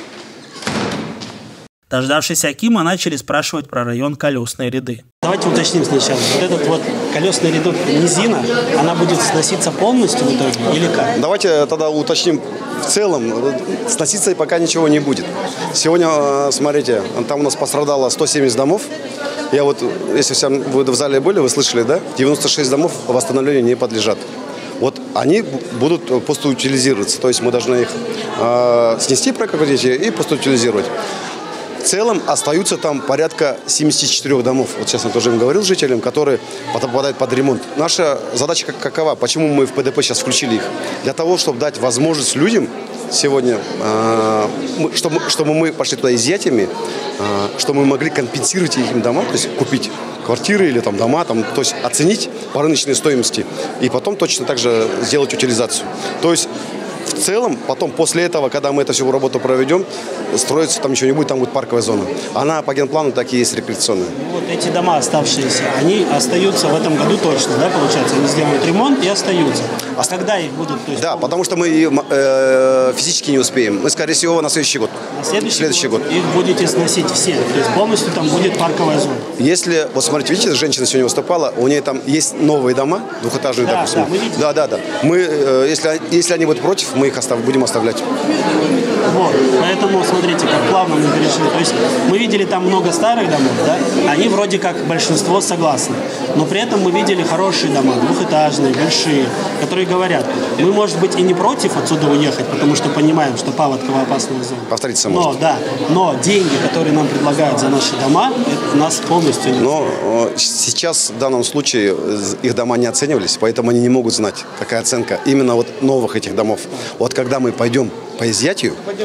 Дождавшись акима, начали спрашивать про район колесные ряды. Давайте уточним сначала. Вот этот вот колесный ряд низина, она будет сноситься полностью в итоге или как?
Давайте тогда уточним. В целом, сноситься пока ничего не будет. Сегодня, смотрите, там у нас пострадало сто семьдесят домов. Я вот, если все вы в зале были, вы слышали, да? девяносто шесть домов восстановлению не подлежат. Вот они будут просто утилизироваться. То есть мы должны их э, снести, прокатить и просто утилизировать. В целом остаются там порядка семидесяти четырёх домов. Вот сейчас я тоже им говорил жителям, которые попадают под ремонт. Наша задача как, какова? Почему мы в ПДП сейчас включили их? Для того, чтобы дать возможность людям сегодня, э, мы, чтобы, чтобы мы пошли туда изъятиями, э, чтобы мы могли компенсировать их дома, то есть купить квартиры или там дома, там, то есть оценить по рыночной стоимости и потом точно так же сделать утилизацию. То есть в целом, потом, после этого, когда мы эту всю работу проведем, строиться там ничего не будет, там будет парковая зона. Она по генплану так и есть рекреационная.
Вот эти дома оставшиеся, они остаются в этом году точно, да, получается? Они сделают ремонт и остаются. А когда их будут? То есть,
да, потому что мы э, физически не успеем. Мы, скорее всего, на следующий год.
На следующий,
следующий год, год.
Их будете сносить все, то есть полностью там будет парковая зона.
Если, вот смотрите, видите, женщина сегодня выступала, у нее там есть новые дома, двухэтажные,
да,
допустим.
Да, мы видим.
Да, да, да. Мы, э, если, если они будут против, мы их остав, будем оставлять.
Вот, поэтому смотрите, как плавно мы перешли. То есть мы видели там много старых домов, да, они вроде как большинство согласны, но при этом мы видели хорошие дома, двухэтажные, большие, которые говорят, мы, может быть, и не против отсюда уехать, потому что понимаем, что Паводково опасная зона.
Повториться
но,
может.
Да, но деньги, которые нам предлагают за наши дома, это нас полностью не
Но э, сейчас в данном случае их дома не оценивались, поэтому они не могут знать, какая оценка именно вот новых этих домов. Вот когда мы пойдем по изъятию, э,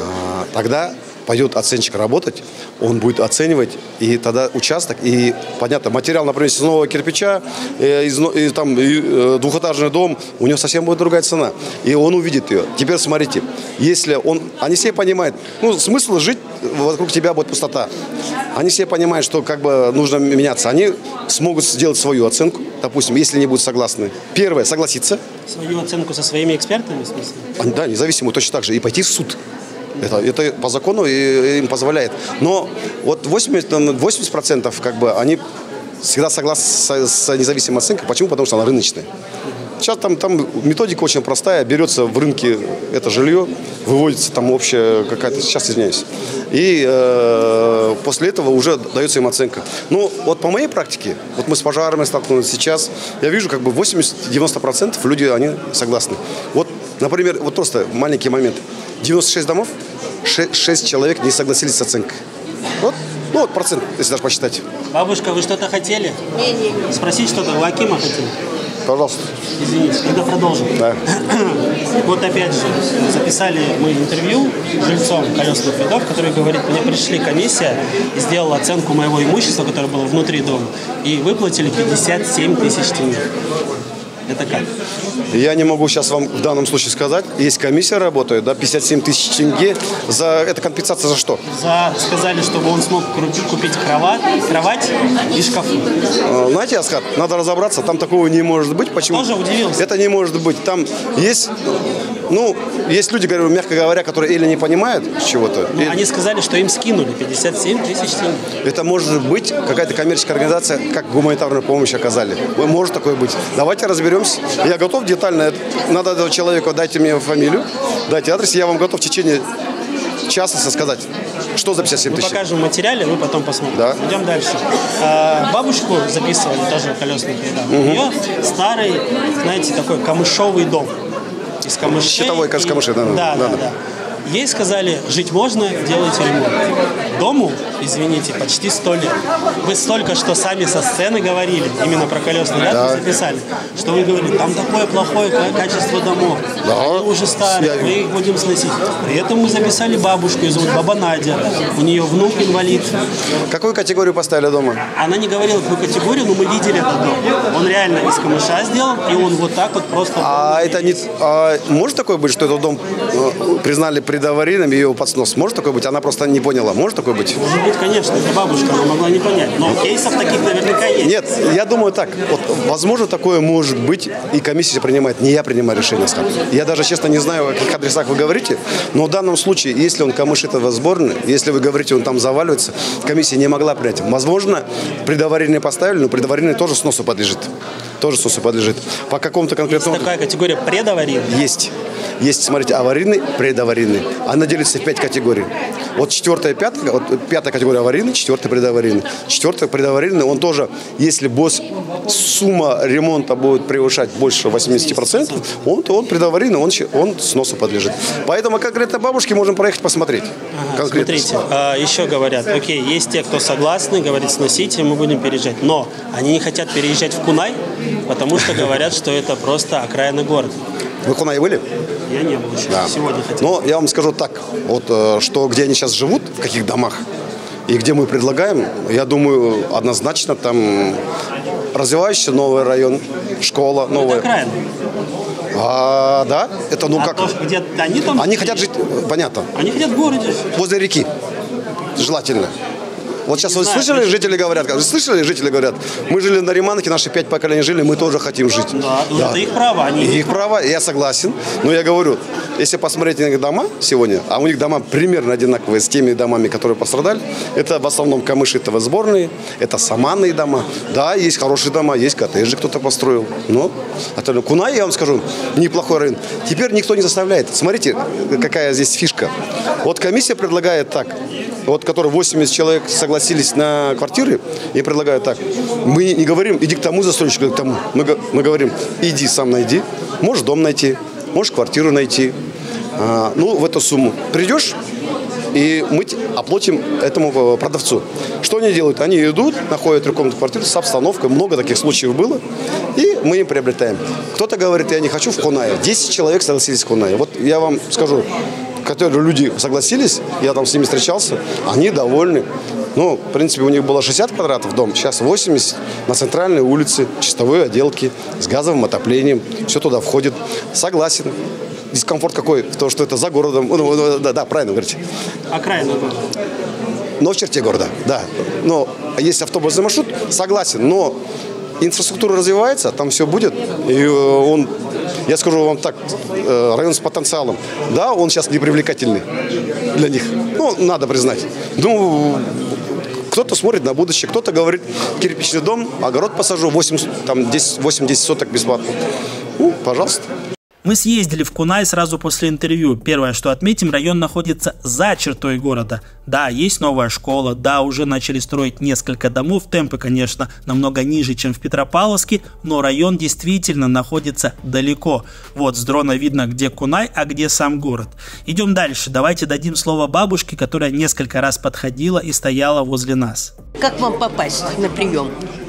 тогда пойдет оценщик работать, он будет оценивать, и тогда участок, и, понятно, материал, например, из нового кирпича, э, из, и, там, и, э, двухэтажный дом, у него совсем будет другая цена, и он увидит ее. Теперь смотрите, если он, они все понимают, ну, смысл жить, вокруг тебя будет пустота. Они все понимают, что как бы нужно меняться, они смогут сделать свою оценку, допустим, если не будут согласны. Первое, согласиться.
Свою оценку со своими экспертами, в смысле?
Да, независимо, точно так же, и пойти в суд. Это, это по закону и, им позволяет. Но вот восемьдесят процентов как бы они всегда согласны с, с независимой оценкой. Почему? Потому что она рыночная. Сейчас там, там методика очень простая. Берется в рынке это жилье, выводится там общая какая-то, сейчас извиняюсь. И э, после этого уже дается им оценка. Ну, вот по моей практике, вот мы с пожарами столкнулись сейчас, я вижу как бы восемьдесят-девяносто процентов люди, они согласны. Вот, например, вот просто маленький момент. девяносто шесть домов, шесть человек не согласились с оценкой. Вот, ну вот процент, если даже посчитать.
Бабушка, вы что-то хотели? Не-не. Спросить что-то у акима хотели?
Пожалуйста.
Извините, тогда продолжим.
Да.
Вот опять же, записали мы интервью жильцом колесных рядов, который говорит, мне пришли комиссия и сделала оценку моего имущества, которое было внутри дома, и выплатили пятьдесят семь тысяч тенге. Это как?
Я не могу сейчас вам в данном случае сказать. Есть комиссия работает, да, пятьдесят семь тысяч тенге. За, это компенсация за что?
За, сказали, чтобы он смог купить кровать, кровать и шкафы.
Знаете, Асхат, надо разобраться, там такого не может быть. Почему?
Тоже удивился.
Это не может быть. Там есть, ну, есть люди, мягко говоря, которые или не понимают чего-то.
Ну,
или...
Они сказали, что им скинули пятьдесят семь тысяч тенге.
Это может быть какая-то коммерческая организация, как гуманитарную помощь оказали. Может такое быть. Давайте разберемся. Я готов детально. Надо этого человека, дайте мне фамилию, дайте адрес. Я вам готов в течение часа сказать. Что за пятьдесят семь
Мы
тысяч?
покажем в материале, вы потом посмотрите.
Да.
Идем дальше. А, бабушку записывали тоже в колесных рядах.
Угу.
У нее старый, знаете, такой камышовый дом. Из камышей.
Щитовой из камышей, да,
да,
да,
да,
да.
да. Ей сказали, жить можно, делайте ремонт. Дому, извините, почти сто лет. Вы столько, что сами со сцены говорили, именно про колесный ряд
Да.
вы записали, что вы говорили, там такое плохое качество домов,
Да.
они уже старые,
Я-
мы их будем сносить. При этом мы записали бабушку, ее зовут Баба Надя, у нее внук инвалид.
Какую категорию поставили дома?
Она не говорила, какую категорию, но мы видели этот дом. Он реально из камыша сделан, и он вот так вот просто...
А это не... а может такое быть, что этот дом э, признали предаварийным, и его под снос? Может такое быть? Она просто не поняла. Может такое быть?
Может быть, конечно, это бабушка, она могла не понять. Но кейсов таких наверняка есть.
Нет, я думаю так. Вот, возможно, такое может быть, и комиссия принимает. Не я принимаю решение. Скажем. Я даже, честно, не знаю, о каких адресах вы говорите, но в данном случае, если он камыш этого сборный, если вы говорите, он там заваливается, комиссия не могла принять. Возможно, предаварийный поставили, но предаварийный тоже сносу подлежит. Тоже сносу подлежит. По какому-то конкретному...
Есть такая категория предаварийный?
Есть. Есть, смотрите, аварийный, предаварийный. Она делится в пять категорий. Вот четвертая, пятая, вот пятая категория аварийный, четвертая предаварийный. Четвертая предаварийный, он тоже, если босс, сумма ремонта будет превышать больше восемьдесят процентов, он, то он предаварийный, он, щ- он сносу подлежит. Поэтому конкретно бабушке можем проехать посмотреть.
Ага, смотрите, а, еще говорят, окей, есть те, кто согласны, говорит, сносите, мы будем переезжать. Но они не хотят переезжать в Кунай, потому что говорят, что это просто окраина города.
Вы в Кунае были?
Я не был еще.
Да.
Сегодня хотел.
Но я вам скажу так, вот э, что где они сейчас живут, в каких домах, и где мы предлагаем, я думаю, однозначно там развивающийся новый район, школа новая.
Это окраина.
А, да, это ну
А
как?
то, где они там...
Они хотят жить, понятно,
Они хотят в городе.
возле реки, желательно. Вот сейчас
Не
вы
знаю,
слышали,
точно.
жители говорят, вы слышали, жители говорят, мы жили на Римановке, наши пять поколений жили, мы тоже хотим жить.
Да, ну это их право. Они...
И их право, я согласен. Но я говорю, если посмотреть на их дома сегодня, а у них дома примерно одинаковые с теми домами, которые пострадали, это в основном камыши, это сборные, это саманные дома. Да, есть хорошие дома, есть коттеджи кто-то построил. Но это Кунай, я вам скажу, неплохой район. Теперь никто не заставляет. Смотрите, какая здесь фишка. Вот комиссия предлагает так, вот который восемьдесят человек согласились на квартиры и предлагают так. Мы не говорим, иди к тому застройщику, к тому. Мы, го- мы говорим, иди сам найди. Можешь дом найти, можешь квартиру найти. А, ну, в эту сумму придешь, и мы те- оплатим этому э, продавцу. Что они делают? Они идут, находят трехкомнатную квартиру с обстановкой. Много таких случаев было. И мы им приобретаем. Кто-то говорит, я не хочу в Кунае. десять человек согласились в Кунае. Вот я вам скажу, которые люди согласились, я там с ними встречался, они довольны. Ну, в принципе, у них было шестьдесят квадратов дом, сейчас восемьдесят, на центральной улице, чистовой отделки, с газовым отоплением, все туда входит. Согласен. Дискомфорт какой? В том, что это за городом. Ну, ну, да, да, правильно говорите.
Окраина города.
Но в черте города, да. Но есть автобусный маршрут, согласен, но инфраструктура развивается, там все будет, и э, он, я скажу вам так, э, район с потенциалом, да, он сейчас непривлекательный для них, ну, надо признать. Ну, кто-то смотрит на будущее, кто-то говорит, кирпичный дом, огород посажу, восемь, там, восемь-десять соток бесплатно. Ну, пожалуйста.
Мы съездили в Кунай сразу после интервью. Первое, что отметим, район находится за чертой города. Да, есть новая школа, да, уже начали строить несколько домов. Темпы, конечно, намного ниже, чем в Петропавловске, но район действительно находится далеко. Вот с дрона видно, где Кунай, а где сам город. Идем дальше. Давайте дадим слово бабушке, которая несколько раз подходила и стояла возле нас.
Как вам попасть на прием?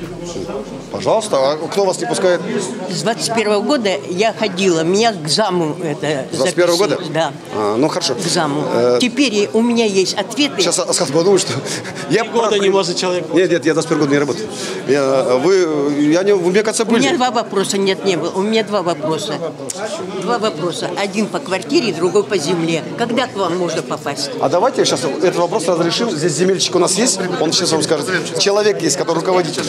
Пожалуйста, а кто вас не пускает?
С двадцать первого года я ходила, меня к заму это
С двадцать первого года?
записывали. Да,
А, ну, хорошо.
к заму.
Э,
Теперь у меня есть ответы.
Сейчас Асхат подумает, что я года не может человек. Нет, нет, я двадцать первый год не работаю. Я, вы, я не, вы, мне кажется,
У
были.
меня два вопроса, нет, не было. У меня два вопроса. Два вопроса. Один по квартире, другой по земле. Когда к вам можно попасть?
А давайте сейчас этот вопрос разрешим. Здесь земельщик у нас есть, он сейчас вам скажет. Человек есть, который руководитель.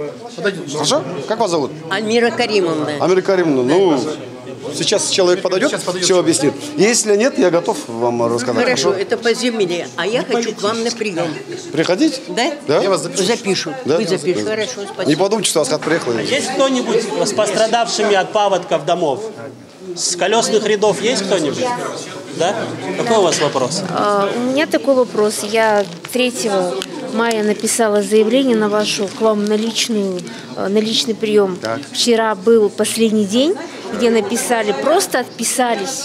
Хорошо? Как вас зовут?
Амира Каримовна.
Амира Каримовна, ну, сейчас человек подойдет, все объяснит. Если нет, я готов вам рассказать.
Хорошо, это по земле. А я хочу к вам на прием.
Приходите?
Да?
Да?
Я вас запишу. Запишу.
Да?
Вы запишете. Хорошо, спасибо.
Не подумайте, что Асхат приехал.
Есть кто-нибудь с пострадавшими от паводков домов? С колесных рядов есть кто-нибудь?
Да? Какой у вас вопрос?
А, у меня такой вопрос. Я третьего мая написала заявление на вашу, к вам на, личную, на личный прием.
Так.
Вчера был последний день, где написали, просто отписались.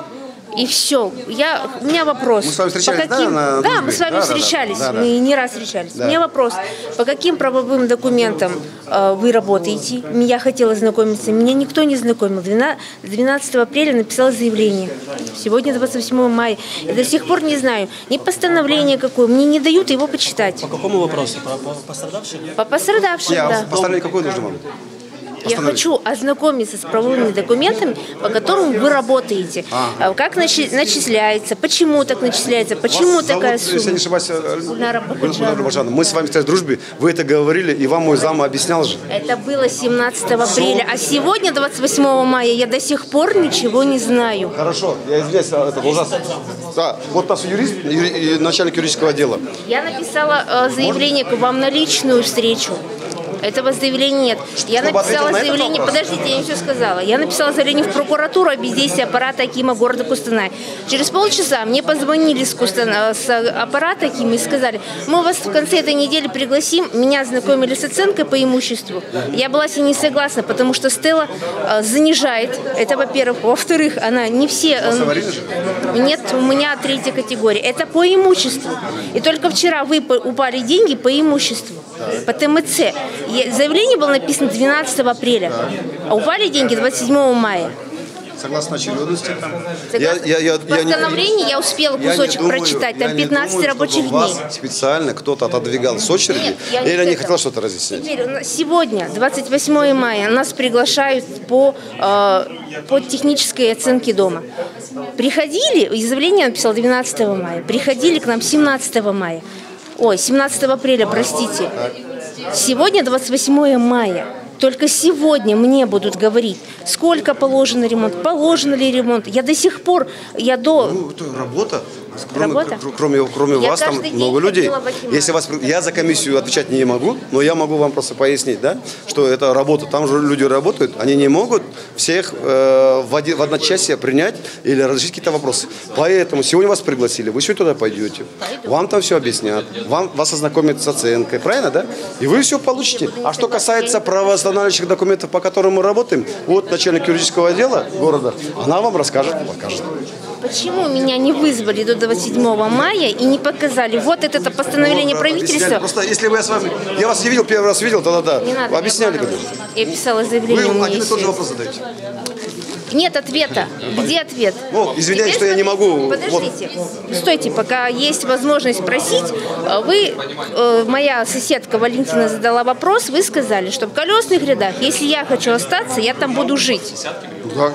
И все. Я, у меня вопрос. Мы
с вами встречались,
по каким...
да? На
да, мы с вами
да,
встречались.
Да, да, да.
Мы не раз встречались.
Да.
У меня вопрос. По каким правовым документам э, вы работаете? Я хотела знакомиться. Меня никто не знакомил. двенадцатого апреля написала заявление. Сегодня двадцать восьмого мая. Я до сих пор не знаю ни постановления какое. Мне не дают его почитать.
По какому вопросу? По, по пострадавшим?
По пострадавшим,
Я,
да.
Постановление какое нужно вам?
Я хочу ознакомиться с правовыми документами, по которым вы работаете.
А.
Как начи- начисляется, почему так начисляется, почему
Вас
такая
зовут, если я не
сумма.
ошибаюсь,
Гульнара
Гульнара Бахаджанова. Мы с вами в дружбе, вы это говорили, и вам мой зам объяснял же.
Это было семнадцатого апреля, а сегодня, двадцать восьмого мая, я до сих пор ничего не знаю.
Хорошо, я извиняюсь, это ужасно. Да, вот у нас юрист, юри, начальник юридического отдела.
Я написала э, заявление к вам на личную встречу. Этого заявления нет. Я
Чтобы
написала
ответил на этот
заявление,
вопрос?
подождите, я не все сказала. Я написала заявление в прокуратуру о бездействии аппарата Акима города Кустанай. Через полчаса мне позвонили с, Кустана, с аппарата Акима и сказали, мы вас в конце этой недели пригласим. Меня ознакомили с оценкой по имуществу. Я была с ней не согласна, потому что Стелла э, занижает. Это, во-первых. Во-вторых, она не все... Э, нет, у меня третья категория. Это по имуществу. И только вчера вы упали деньги по имуществу, по ТМЦ. Заявление было написано двенадцатого апреля, а упали деньги двадцать седьмого мая.
Согласно очередности.
Согласно
Я, я, я,
постановлению я, я успела кусочек
думаю,
прочитать, там
я не
пятнадцать
думаю,
рабочих
чтобы
дней.
вас специально кто-то отодвигал с очереди,
Нет, я не
или не
это.
хотел что-то разъяснять.
Теперь, сегодня, двадцать восьмого мая, нас приглашают по, э, по технической оценке дома. Приходили, заявление я написала двенадцатого мая, приходили к нам семнадцатого мая, ой, семнадцатого апреля, простите. Сегодня двадцать восьмого мая. Только сегодня мне будут говорить, сколько положено ремонт, положено ли ремонт. Я до сих пор, я до...
Ну, это работа. Кроме,
Работа?
кр- кроме, кроме
Я
вас, там
каждый день
много людей.
ходила в Акимат.
Если вас, я за комиссию отвечать не могу, но я могу вам просто пояснить, да, что это работа. Там же люди работают, они не могут всех э, в, один, в одночасье принять или разрешить какие-то вопросы. Поэтому сегодня вас пригласили, вы сегодня туда пойдете, вам там все объяснят, вам, вас ознакомят с оценкой, правильно, да? И вы все получите. А что касается правоостанавливающих документов, по которым мы работаем, вот начальник юридического отдела города, она вам расскажет, покажет.
Почему меня не вызвали до двадцать седьмого мая и не показали? Вот это, это постановление
Ну,
правительства.
объясняли. Просто если бы я с вами, я вас не видел, первый раз видел, тогда
Не
да.
надо
Объясняли
меня
бы.
Я писала заявление. у
Вы
меня
один и
есть
тот же
свет.
вопрос задаете.
Нет ответа. Где ответ?
Ну, извиняюсь,
Теперь
что я не могу.
Подождите. Стойте, пока есть возможность спросить. Вы, э, моя соседка Валентина задала вопрос, вы сказали, что в колесных рядах, если я хочу остаться, я там буду жить.
Да.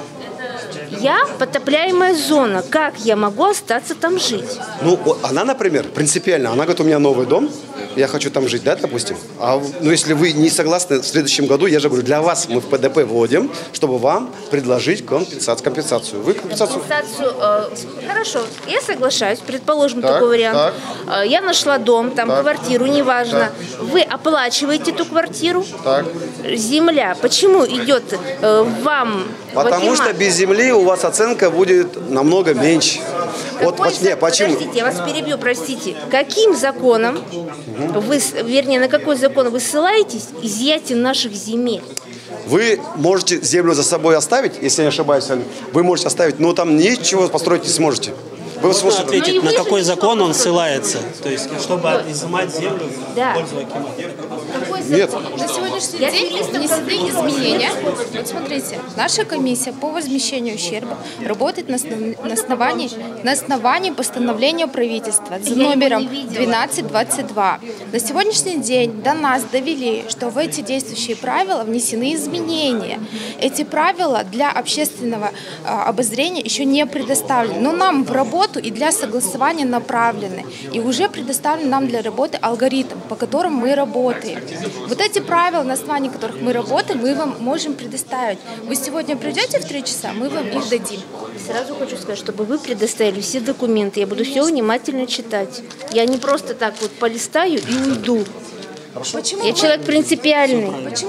Я потопляемая зона. Как я могу остаться там жить?
Ну, о- она, например, принципиально, она говорит, у меня новый дом, я хочу там жить, да, допустим. А ну, если вы не согласны, в следующем году, я же говорю, для вас мы в ПДП вводим, чтобы вам предложить компенсацию. компенсацию. Вы компенсацию...
Компенсацию, э, хорошо, я соглашаюсь, предположим,
Так,
такой вариант.
так.
Э, я нашла дом, там
Так.
квартиру, неважно. Вы оплачиваете эту квартиру.
Так.
Земля, почему идет э, вам в
Потому
Акимат?
что без земли у вас оценка будет намного меньше. Вот,
Какой
поч- не,
зак-
почему?
Подождите, я вас перебью, простите. Каким законом, вы, с- вернее, на какой закон вы ссылаетесь изъятие наших земель?
Вы можете землю за собой оставить, если я не ошибаюсь, Аня. Вы можете оставить, но там ничего построить не сможете. Вы
Можно
сможете...
ответить, на какой закон он ссылается? То есть, чтобы изымать землю
Да.
в пользу Акима.
Нет.
На сегодняшний день внесены изменения. Вот смотрите, наша комиссия по возмещению ущерба работает на основ- на основании, на основании постановления правительства за номером двенадцать двадцать два. На сегодняшний день до нас довели, что в эти действующие правила внесены изменения. Эти правила для общественного а, обозрения еще не предоставлены, но нам в работу и для согласования направлены. И уже предоставлен нам для работы алгоритм, по которому мы работаем. Вот эти правила, на основании которых мы работаем, мы вам можем предоставить. Вы сегодня придете в три часа, мы вам их дадим.
Сразу хочу сказать, чтобы вы предоставили все документы, я буду все внимательно читать. Я не просто так вот полистаю и уйду.
Почему
Я
вы-
человек принципиальный.
Почему изначально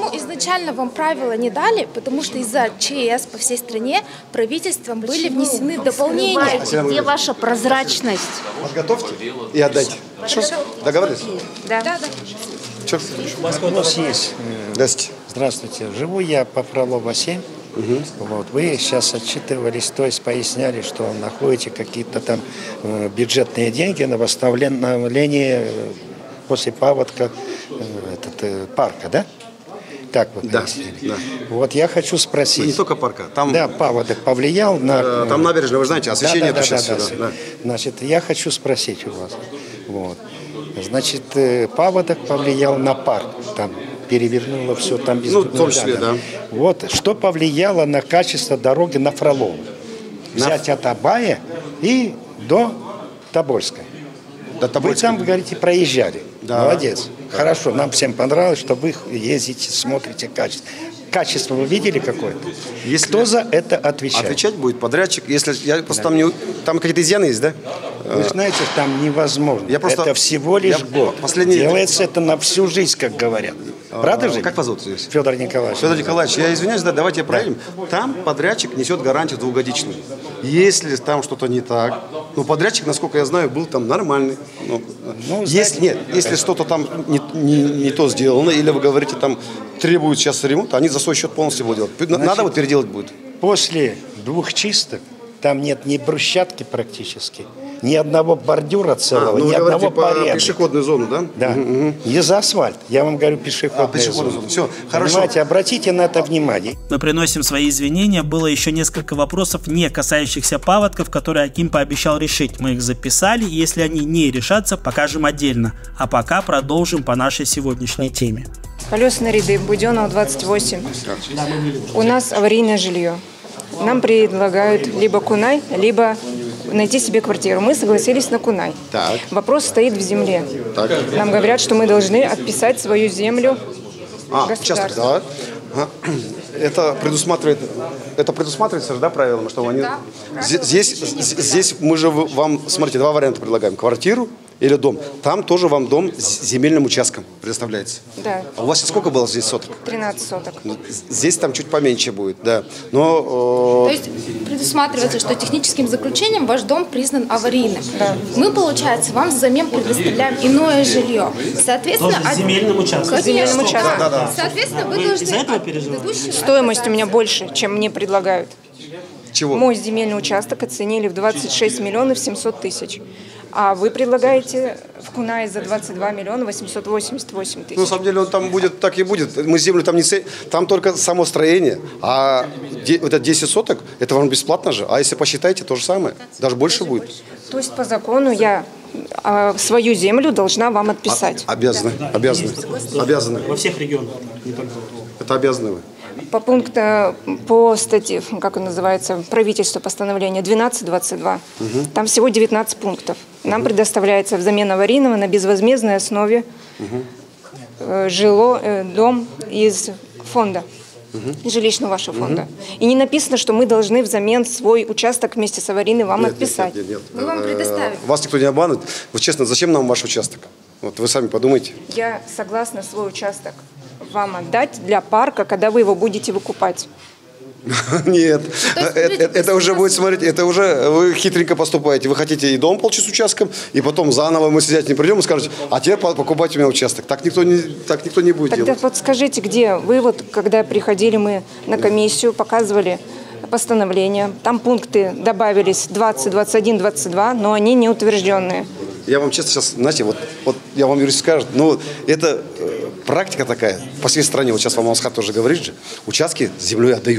изначально вам правила не дали, потому что из-за ЧС по всей стране правительством были внесены дополнения.
Где ваша прозрачность?
Подготовьте и отдайте. Договорились?
Да. да, да.
Че?
У вас вопрос есть.
Здравствуйте.
Здравствуйте. Живу я по Фролова семь. Угу. Вот. Вы сейчас отчитывались, то есть поясняли, что находите какие-то там э, бюджетные деньги на восстановление э, после паводка э, этот, э, парка, да? Так вот.
Да, да.
Вот я хочу спросить.
Не только парка. Там,
да, паводок повлиял на...
Э, там набережная, вы знаете, освещение
да, да,
да, да,
да,
да, да.
Значит, я хочу спросить у вас. Вот. Значит, э, паводок повлиял на парк. Там перевернуло все там без...
Ну, в том числе, да.
да. Вот, что повлияло на качество дороги на Фролово? Взять на... от Абая и до Тобольска. До Тобольска. Вы там, говорите, проезжали. Да. Молодец. Да. Хорошо, нам всем понравилось, что вы ездите, смотрите качество. Качество вы видели какое-то? Если... Кто за это отвечает?
Отвечать будет подрядчик. Если я просто да. там не... Там какие-то изъяны есть, да?
Вы знаете, там невозможно. Я просто... Это всего лишь я... год. Последний... Делается это на всю жизнь, как говорят. Правда же?
Как вас зовут здесь?
Федор Николаевич.
Федор Николаевич, я извиняюсь, да, давайте проверим. Да. Там подрядчик несет гарантию двухгодичную. Если там что-то не так, ну, подрядчик, насколько я знаю, был там нормальный. Ну, ну, если, нет, если что-то там не, не, не то сделано, или вы говорите, там требуют сейчас ремонта, они за свой счет полностью будут делать. Значит, надо вот переделать будет.
После двух чисток там нет ни брусчатки практически, ни одного бордюра целого, а, ну, ни одного порядка.
Пешеходную зону, да?
Да. Угу. Не за асфальт. Я вам говорю пешеходную а, пешеходную зону. Все, хорошо. Понимаете, обратите на это внимание.
Мы приносим свои извинения. Было еще несколько вопросов, не касающихся паводков, которые Аким пообещал решить. Мы их записали, и если они не решатся, покажем отдельно. А пока продолжим по нашей сегодняшней теме.
Колесные ряды, Буденного, двадцать восемь. У нас аварийное жилье. Нам предлагают либо Кунай, либо найти себе квартиру. Мы согласились на Кунай.
Так.
Вопрос стоит в земле.
Так.
Нам говорят, что мы должны отписать свою землю
а, государству. Да. Это предусматривает, это предусматривается же, да, правилами, что они... Да. Здесь, здесь мы же вам, смотрите, два варианта предлагаем. Квартиру или дом. Там тоже вам дом с земельным участком предоставляется.
Да.
А у вас сейчас сколько было здесь соток?
тринадцать соток.
Здесь там чуть поменьше будет, да. Но,
э... То есть предусматривается, что техническим заключением ваш дом признан аварийным. Да. Мы, получается, вам взамен предоставляем иное жилье. Соответственно,
тоже с земельным участком.
С земельным участком.
Да, да, да. Соответственно, вы должны...
Из-за этого переживаете?
Стоимость у меня больше, чем мне предлагают.
Чего?
Мой земельный участок оценили в двадцать шесть миллионов семьсот тысяч. А вы предлагаете в Кунае за двадцать два миллиона восемьсот восемьдесят восемь тысяч.
Ну, на самом деле, он там будет, так и будет. Мы землю там не... Там только само строение. А вот это десять соток, это вам бесплатно же. А если посчитаете, то же самое. Даже больше будет.
То есть по закону я а, свою землю должна вам отписать?
А, обязаны, да. обязаны, обязаны.
Во всех регионах, не только.
Это обязаны вы.
По пункту, по статье, как он называется, правительство постановление двенадцать двадцать два, угу. Там всего девятнадцать пунктов. Нам угу. предоставляется взамен аварийного на безвозмездной основе угу. э, жило, э, дом из фонда, угу. жилищного вашего фонда. Угу. И не написано, что мы должны взамен свой участок вместе с аварийным вам
нет,
отписать.
Нет, нет, нет.
Мы вам предоставим.
Вас никто не обманет. Вот честно, зачем нам ваш участок? Вот вы сами подумайте.
Я согласна свой участок вам отдать для парка, когда вы его будете выкупать.
Нет, это, это уже будет, смотрите, это уже вы хитренько поступаете. Вы хотите и дом получить с участком, и потом заново мы сидеть не придем и скажете, а теперь покупайте у меня участок. Так никто не, так никто не будет
Тогда
делать.
Вот скажите, где вы вот, когда приходили мы на комиссию, показывали постановление, там пункты добавились двадцать, двадцать один, двадцать два, но они не утвержденные.
Я вам честно сейчас, знаете, вот, вот я вам юрист скажет, ну, это э, практика такая по всей стране. Вот сейчас вам Асхат тоже говорит же, участки с землей отдают.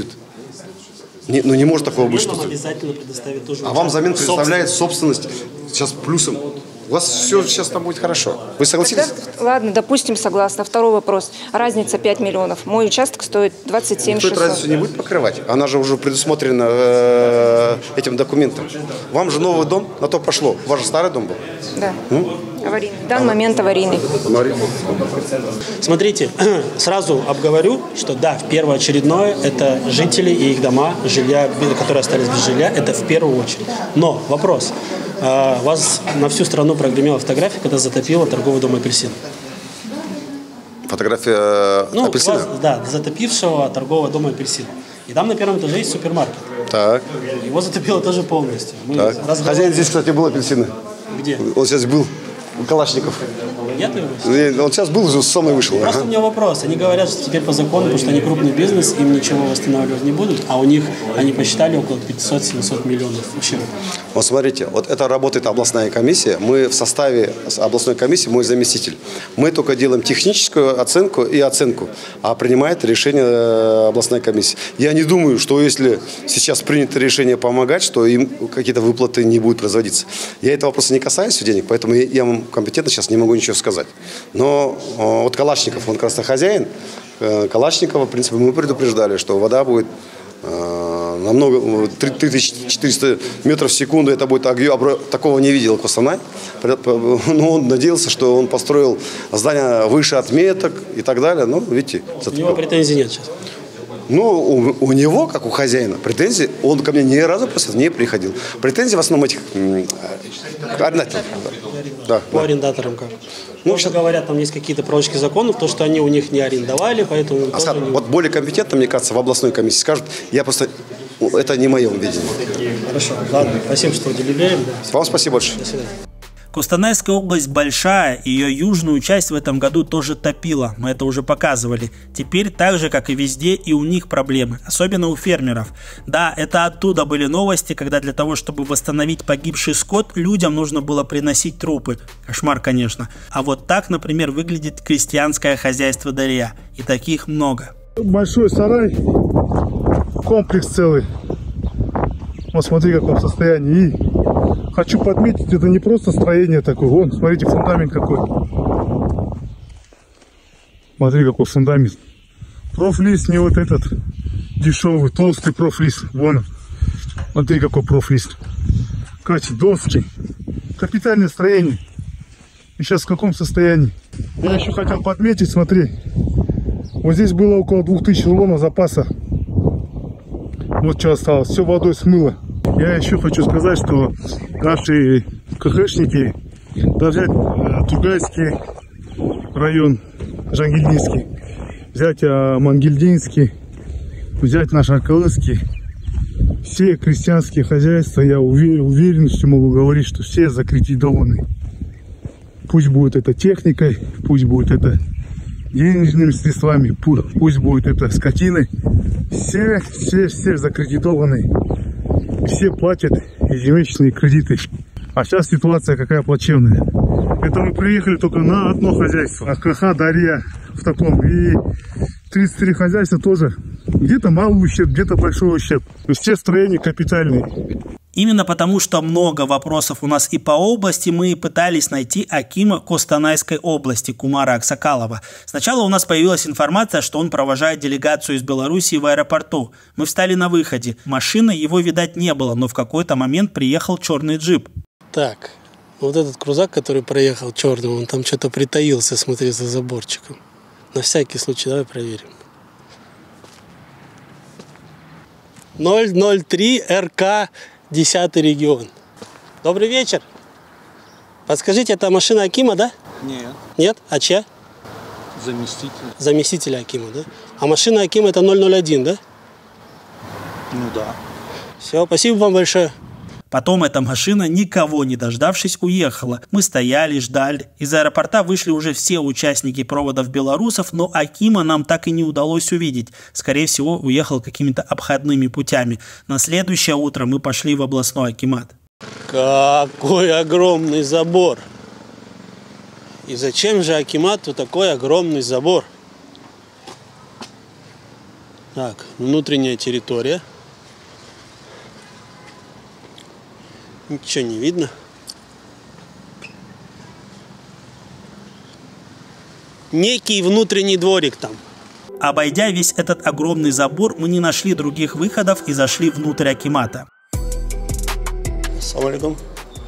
Не, ну не может такого быть, что...
обязательно предоставить тоже
а вам взамен предоставляет собственность сейчас плюсом. У вас все сейчас там будет хорошо. Вы согласились?
Тогда, ладно, допустим, согласна. Второй вопрос. Разница пять миллионов. Мой участок стоит двадцать семь шестьсот.
Никто разницу не будет покрывать. Она же уже предусмотрена э, этим документом. Вам же новый дом на то пошло. У вас же старый дом был.
Да. М? Аварийный. В данный а момент аварийный.
Смотрите, сразу обговорю, что да, в первоочередное это жители и их дома, жилья, которые остались без жилья, это в первую очередь. Но вопрос. У вас на всю страну прогремела фотография, когда затопило торговый дом «Апельсин».
Фотография
ну,
апельсина?
Вас, да, затопившего торгового дома «Апельсин». И там на первом этаже есть супермаркет. Так. Его затопило тоже полностью. Мы
так.
разговаривали...
Хозяин здесь, кстати, был апельсины.
Где?
Он сейчас был. Калашников.
Нет его?
Он сейчас был, уже со мной вышел.
Просто
ага.
у меня вопрос. Они говорят, что теперь по закону, потому что они крупный бизнес, им ничего восстанавливать не будут, а у них, они посчитали, около пятьсот-семьсот миллионов ущерба.
Вот смотрите, вот это работает областная комиссия. Мы в составе областной комиссии, мой заместитель. Мы только делаем техническую оценку и оценку, а принимает решение областная комиссия. Я не думаю, что если сейчас принято решение помогать, что им какие-то выплаты не будут производиться. Я этого вопроса не касаюсь денег, поэтому я вам компетентно сейчас не могу ничего сказать. Но вот Калашников, он как раз хозяин. Калашникова, в принципе, мы предупреждали, что вода будет намного, три тысячи четыреста метров в секунду, это будет объем, такого не видел Костанай. Но он надеялся, что он построил здание выше отметок и так далее. Ну, видите.
У него претензий нет сейчас.
Ну, у, у него, как у хозяина, претензии, он ко мне ни разу просто не приходил. Претензии в основном этих арендаторов.
Да, по да. арендаторам как? Ну, что говорят, там есть какие-то пророчки законов, то, что они у них не арендовали, поэтому...
А не... Вот более компетентно, мне кажется, в областной комиссии скажут, я просто... Это не мое видение.
Хорошо, ладно, спасибо, что уделили.
Вам спасибо большое.
До свидания.
Костанайская область большая, ее южную часть в этом году тоже топило, мы это уже показывали. Теперь так же, как и везде, и у них проблемы, особенно у фермеров. Да, это оттуда были новости, когда для того, чтобы восстановить погибший скот, людям нужно было приносить трупы. Кошмар, конечно. А вот так, например, выглядит крестьянское хозяйство Дарья. И таких много.
Большой сарай, комплекс целый. Вот смотри, в каком состоянии. И хочу подметить, это не просто строение такое. Вон, смотрите, фундамент какой. Смотри, какой фундамент. Профлист, не вот этот дешевый, толстый профлист. Вон он. Смотри, какой профлист. Кати, доски. Капитальное строение. И сейчас в каком состоянии? Я еще хотел подметить, смотри. Вот здесь было около двух тысяч рулонов запаса. Вот что осталось. Все водой смыло. Я еще хочу сказать, что наши КХшники, да взять э, Тугайский район, Жангильдинский, взять э, Мангильдинский, взять наш Акылыский, все крестьянские хозяйства, я уверен, уверен, что могу говорить, что все закредитованы. Пусть будет это техникой, пусть будет это денежными средствами, пусть будет это скотиной. Все, все, все закредитованы. Все платят ежемесячные кредиты. А сейчас ситуация какая плачевная. Это мы приехали только на одно хозяйство. АКХ Дарья в таком. И тридцать три хозяйства тоже. Где-то малый ущерб, где-то большой ущерб. То есть все строения капитальные.
Именно потому, что много вопросов у нас и по области, мы и пытались найти акима Костанайской области Кумара Аксакалова. Сначала у нас появилась информация, что он провожает делегацию из Белоруссии в аэропорту. Мы встали на выходе. Машины его, видать, не было, но в какой-то момент приехал черный джип.
Так, вот этот крузак, который проехал черным, он там что-то притаился, смотри, за заборчиком. На всякий случай давай проверим. ноль ноль три эр ка десятый регион. Добрый вечер. Подскажите, это машина акима, да?
Нет.
Нет? А чья?
Заместитель.
Заместителя акима, да? А машина акима это ноль ноль один, да?
Ну да.
Все, спасибо вам большое.
Потом эта машина, никого не дождавшись, уехала. Мы стояли, ждали. Из аэропорта вышли уже все участники проводов белорусов, но акима нам так и не удалось увидеть. Скорее всего, уехал какими-то обходными путями. На следующее утро мы пошли в областной акимат.
Какой огромный забор! И зачем же акимату такой огромный забор? Так, внутренняя территория. Ничего не видно. Некий внутренний дворик там.
Обойдя весь этот огромный забор, мы не нашли других выходов и зашли внутрь акимата.
Ассаламу алейкум.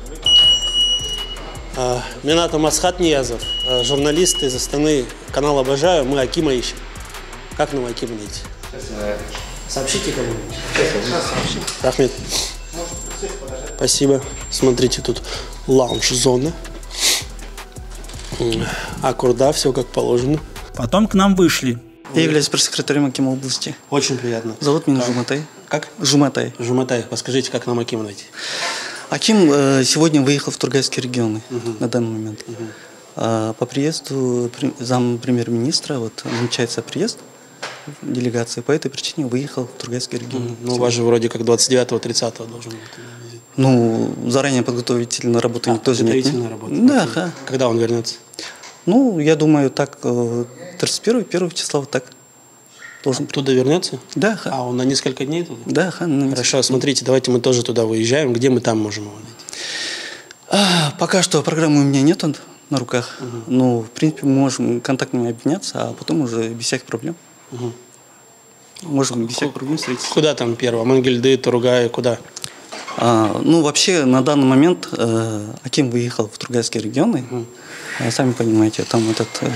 Меня там Асхат Ниязов, журналист из Астаны, канал «Обожаю», мы акима ищем. Как нам акима найти? Сообщите кому-нибудь. Рахмет. Спасибо. Смотрите, тут лаунж-зона. Аккурда, все как положено.
Потом к нам вышли.
Я являюсь пресс-секретарем Акима области.
Очень приятно.
Зовут меня Жуматай.
Как?
Жуматай.
Жуматай. Подскажите, как нам Акима найти?
Аким э, сегодня выехал в Тургайский регион угу. на данный момент.
Угу.
А, по приезду зам премьер-министра, вот намечается приезд делегации, по этой причине выехал в Тургайский регион.
Угу. Ну, у вас же вроде как двадцать девятого-тридцатого должен быть.
Ну, заранее подготовительная работа
а,
никто же нет.
Подготовительная работа?
Да.
Окей. Когда он вернется?
Ну, я думаю, так, тридцать первого, первого числа вот так. Должен...
Туда вернется?
Да. Ха.
А он на несколько дней туда?
Да. Ха, на
Хорошо, смотрите, давайте мы тоже туда выезжаем. Где мы там можем его найти?
А, пока что программы у меня нет на руках. Угу. Но, в принципе, мы можем контактами обменяться, а потом уже без всяких проблем.
Угу.
Можем без всяких проблем встретиться.
Куда там первого? Мангельды, Тургай, куда?
А, ну, вообще, на данный момент э, Аким выехал в Тургайский регион. Угу. А, сами понимаете, там этот... Э,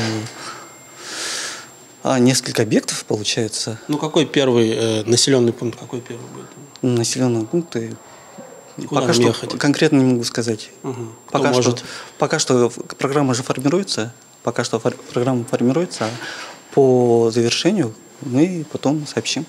а, несколько объектов, получается.
Ну, какой первый э, населенный пункт? Какой первый будет?
Населенные пункты...
Куда
пока что
ехать?
Конкретно не могу сказать.
Угу.
Пока, что,
может?
пока что программа же формируется. Пока что фор, программа формируется. А по завершению мы потом сообщим.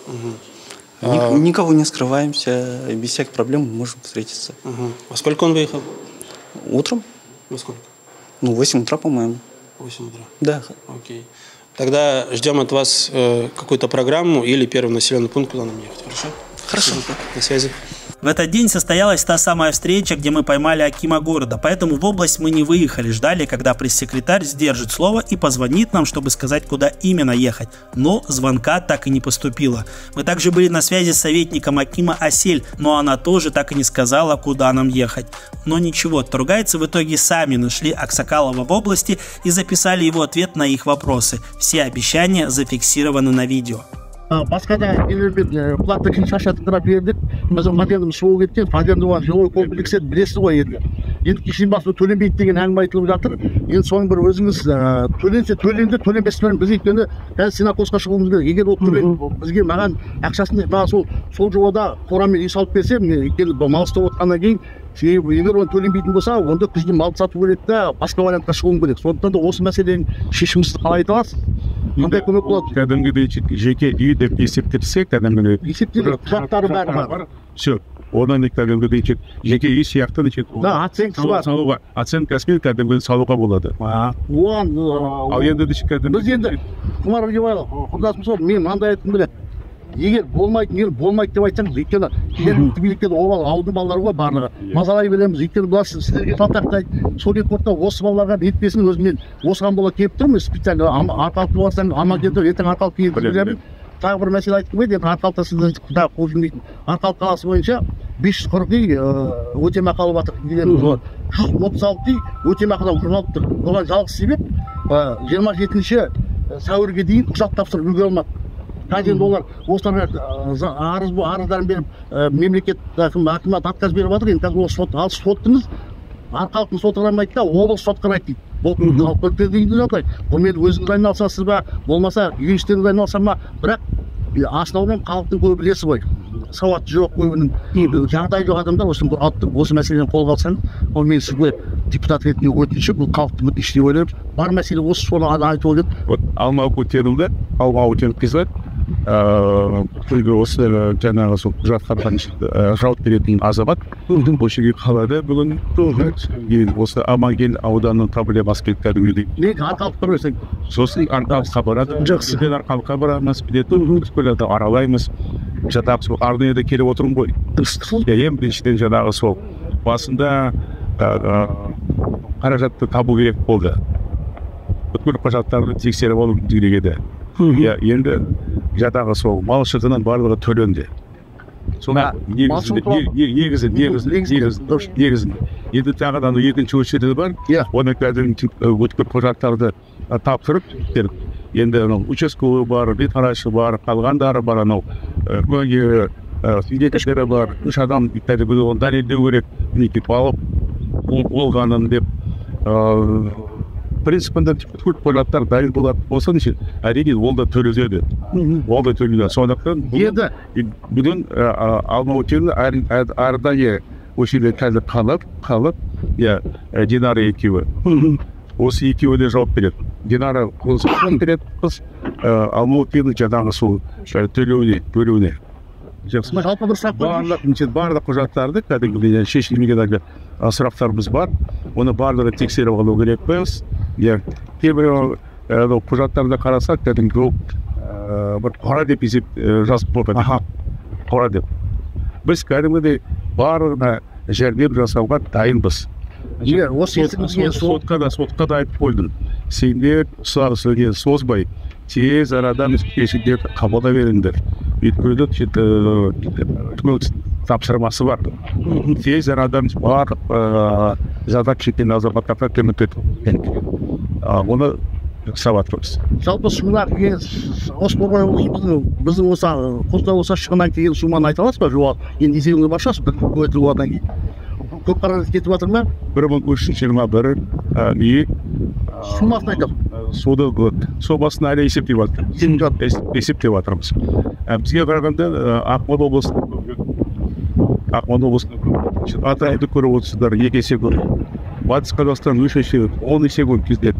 Угу.
Ник,
а...
Никого не скрываемся. Без всяких проблем мы можем встретиться.
Угу. Во сколько он выехал?
Утром.
Во сколько?
Ну, в восемь утра, по-моему.
восемь утра?
Да.
Окей. Тогда ждем от вас э, какую-то программу или первый населенный пункт, куда нам ехать. Хорошо?
Хорошо.
Спасибо. На связи.
В этот день состоялась та самая встреча, где мы поймали Акима города, поэтому в область мы не выехали, ждали, когда пресс-секретарь сдержит слово и позвонит нам, чтобы сказать, куда именно ехать. Но звонка так и не поступило. Мы также были на связи с советником Акима Асель, но она тоже так и не сказала, куда нам ехать. Но ничего, тургайцы в итоге сами нашли Аксакалова в области и записали его ответ на их вопросы. Все обещания зафиксированы на видео.
Басқа да елдермен платты шашатындыра бердік. Мысалы Фаденов шоу кеткен, Фаденов жилой комплексен білесіз ғой енді. Енді кешен басы төленбейді деген әңгіме айтылып жатыр. Енді соның бір өзіңіз төленсе төленді, төленбесін біз өйткені қазір синокосқа шығуымыз керек. Егер ол төлен бізге маған ақшасын маған сол сол жобада қорамен үй салып берсе, өйткені мал ұстап отқаннан кейін себебі егер оны төленбейтін болса, онда күзде мал сату керек та басқа вариантқа шығуым керек. Сондықтан да осы мәселенің шешімін қалай айта аласыз? Қандай көмек болады?
Кәдімгідей жеке үй деп есептелсек, кәдімгідей
есептеліп құжаттары бәрі бар.
Все. Одан кәдімгідей жеке үй сияқты
да, оценкасы бар.
Салуға, оценкасымен кәдімгідей салуға болады.
Оған
ал енді кәдімгі
біз енді Құмар Өлгебайұлы, құрдасым сол, мен мынандай айтқым келеді. Егер болмайды, егер болмайды деп айтсаңыз, өйткені жергілікті биліктен обал ауылдың балалары ғой барлығы. Мазалай береміз, өйткені бұлар сіздерге талтақтайды. Сол рекордта осы балаларға бетпесін өзімен осыған бола келіп тұрмын, специально арқалықты болсаң, амангелді ертең арқалық келіп беремін. Тағы бір мәселе айтып келмейді, енді арқалықта сіздің құда қол жүрмейтін. Арқалық қаласы бойынша бес жүз қырық үй өтемақы алып жатыр. жүз отыз алты үй өтемақыдан құралып тұр. Оған жалғыз себеп жиырма жетінші сәуірге дейін құжат тапсырып үлгере алмады. Қазір олар осыларға арыз арыздарын беріп мемлекет акимат отказ беріп жатыр. Енді қазір ол сот ал сотымыз арқалықтың соты қарамайды да облыс сот қарайды дейді. Бұл халық дейді жағдай. Бұнымен өзіңіз айналысасыз ба, болмаса үй іштеріңіз айналыса ма? Бірақ основном халықтың көбі білесіз ғой. Сауатты жоқ көбінің жағдайы жоқ адамдар осы осы мәселені қолға алсаң, ол мен сізге депутат ретінде өтініші бұл халықтың мүддесі деп ойлаймын. Бар мәселе осы соны айтып отыр.
Вот алма көтерілді, алма көтеріліп келсе, осы жаңағы сол құжаттардан жауап беретін азамат бұл жерге қалады бүгін осы Амангел ауданының проблема аспекттері
не арқалыққа барсаң
сосын арқалыққа барады жақсы біз арқалыққа барамыз біз аралаймыз жатамыз арнайы да келіп отырмын ғой ең біріншіден жаңағы сол басында қаражатты табу керек болды бүткіл құжаттарды тексеріп алу керек еді енді жатағы сол мал шығынның барлығы төленді. Соны негізі, негізі, негізі, негізі. Енді тағыдан екінші очереди бар, оны кәдімгі өткір құжаттарды тапсырып, енді участковый бар, бетарашы бар, қалғандары бар, анау свидетельдері бар, үш адам оны дәлелдеу керек, мінекей алып болғанын деп принципінде көп құжаттар дайын болады болсын үшін әрине ол да төленеді ол да төленеді сондықтан енді бүгін Алматы арнайы осы жерде қазір қалып қалып иә Динара екеуі осы екеуі де жауап береді динара қылышын береді қыз, ал ол келді жаңағы сол төлеуіне, төлеуіне.
Жалпы бір сұрақ
барлық, барлық құжаттарды кәдімгідей шешілмеген әлгі сұрақтарымыз бар. Оны барлығы тексеріп алу керекпіз. Кейбір құжаттарды қарасақ, кәдімгі бір қора деп есеп жазып болады. Қора деп. Біз кәдімгідей барлығына жәрдем жасауға дайынбыз. Сотқа да, сотқа да айтып қойдым. Сендер сұлы созбай, тез арадан шешімдерді қабылда беріңдер. Өйткені тапсырмасы бар. Тез арадан барлық зардап шеккен азаматтарға көмек ету. Оны сабат көрсіз.
Жалпы сумалар біздің осы қоста болса шығынан келген суманы айта аласыз ба? Жоқ, енді есебіңіз бар шығарсыз бір көтіліп одан кейін. Көп қаражат кетіп жатыр ма?
бір мың үш жүз жиырма бір үй
сумасын айтам.
Суды собасын әлі есептеп жатыр. Есептеп жатырмыз. Бізге қарағанда Ақмола облысының Ақмола облысының атайды көріп отырсыздар, екі есе көп. Батыс Қазақстан үш есе, он есе көп кездер.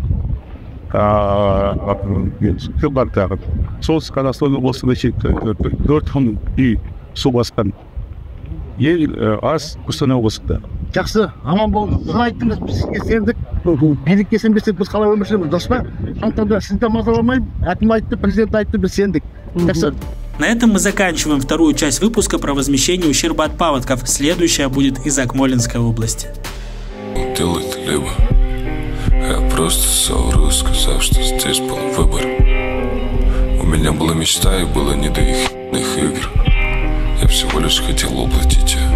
Солтүстік Қазақстан облысында төрт мың үй су басқан. Ең аз Қостанай облысында.
Жақсы, аман болыңыз. Біз айттыңыз, біз сізге сендік. Билікке сенбесек, біз қалай өмір сүреміз, дұрыс па? Сондықтан сізді де мазаламаймын. Әкім айтты, президент айтты, біз сендік. Жақсы.
На этом мы заканчиваем вторую часть выпуска про возмещение ущерба от паводков. Следующая будет из Акмолинской области.
Делать либо я просто совру, сказав, что здесь был выбор. У меня была мечта и было не до их игр. Я всего лишь хотел уплатить ее.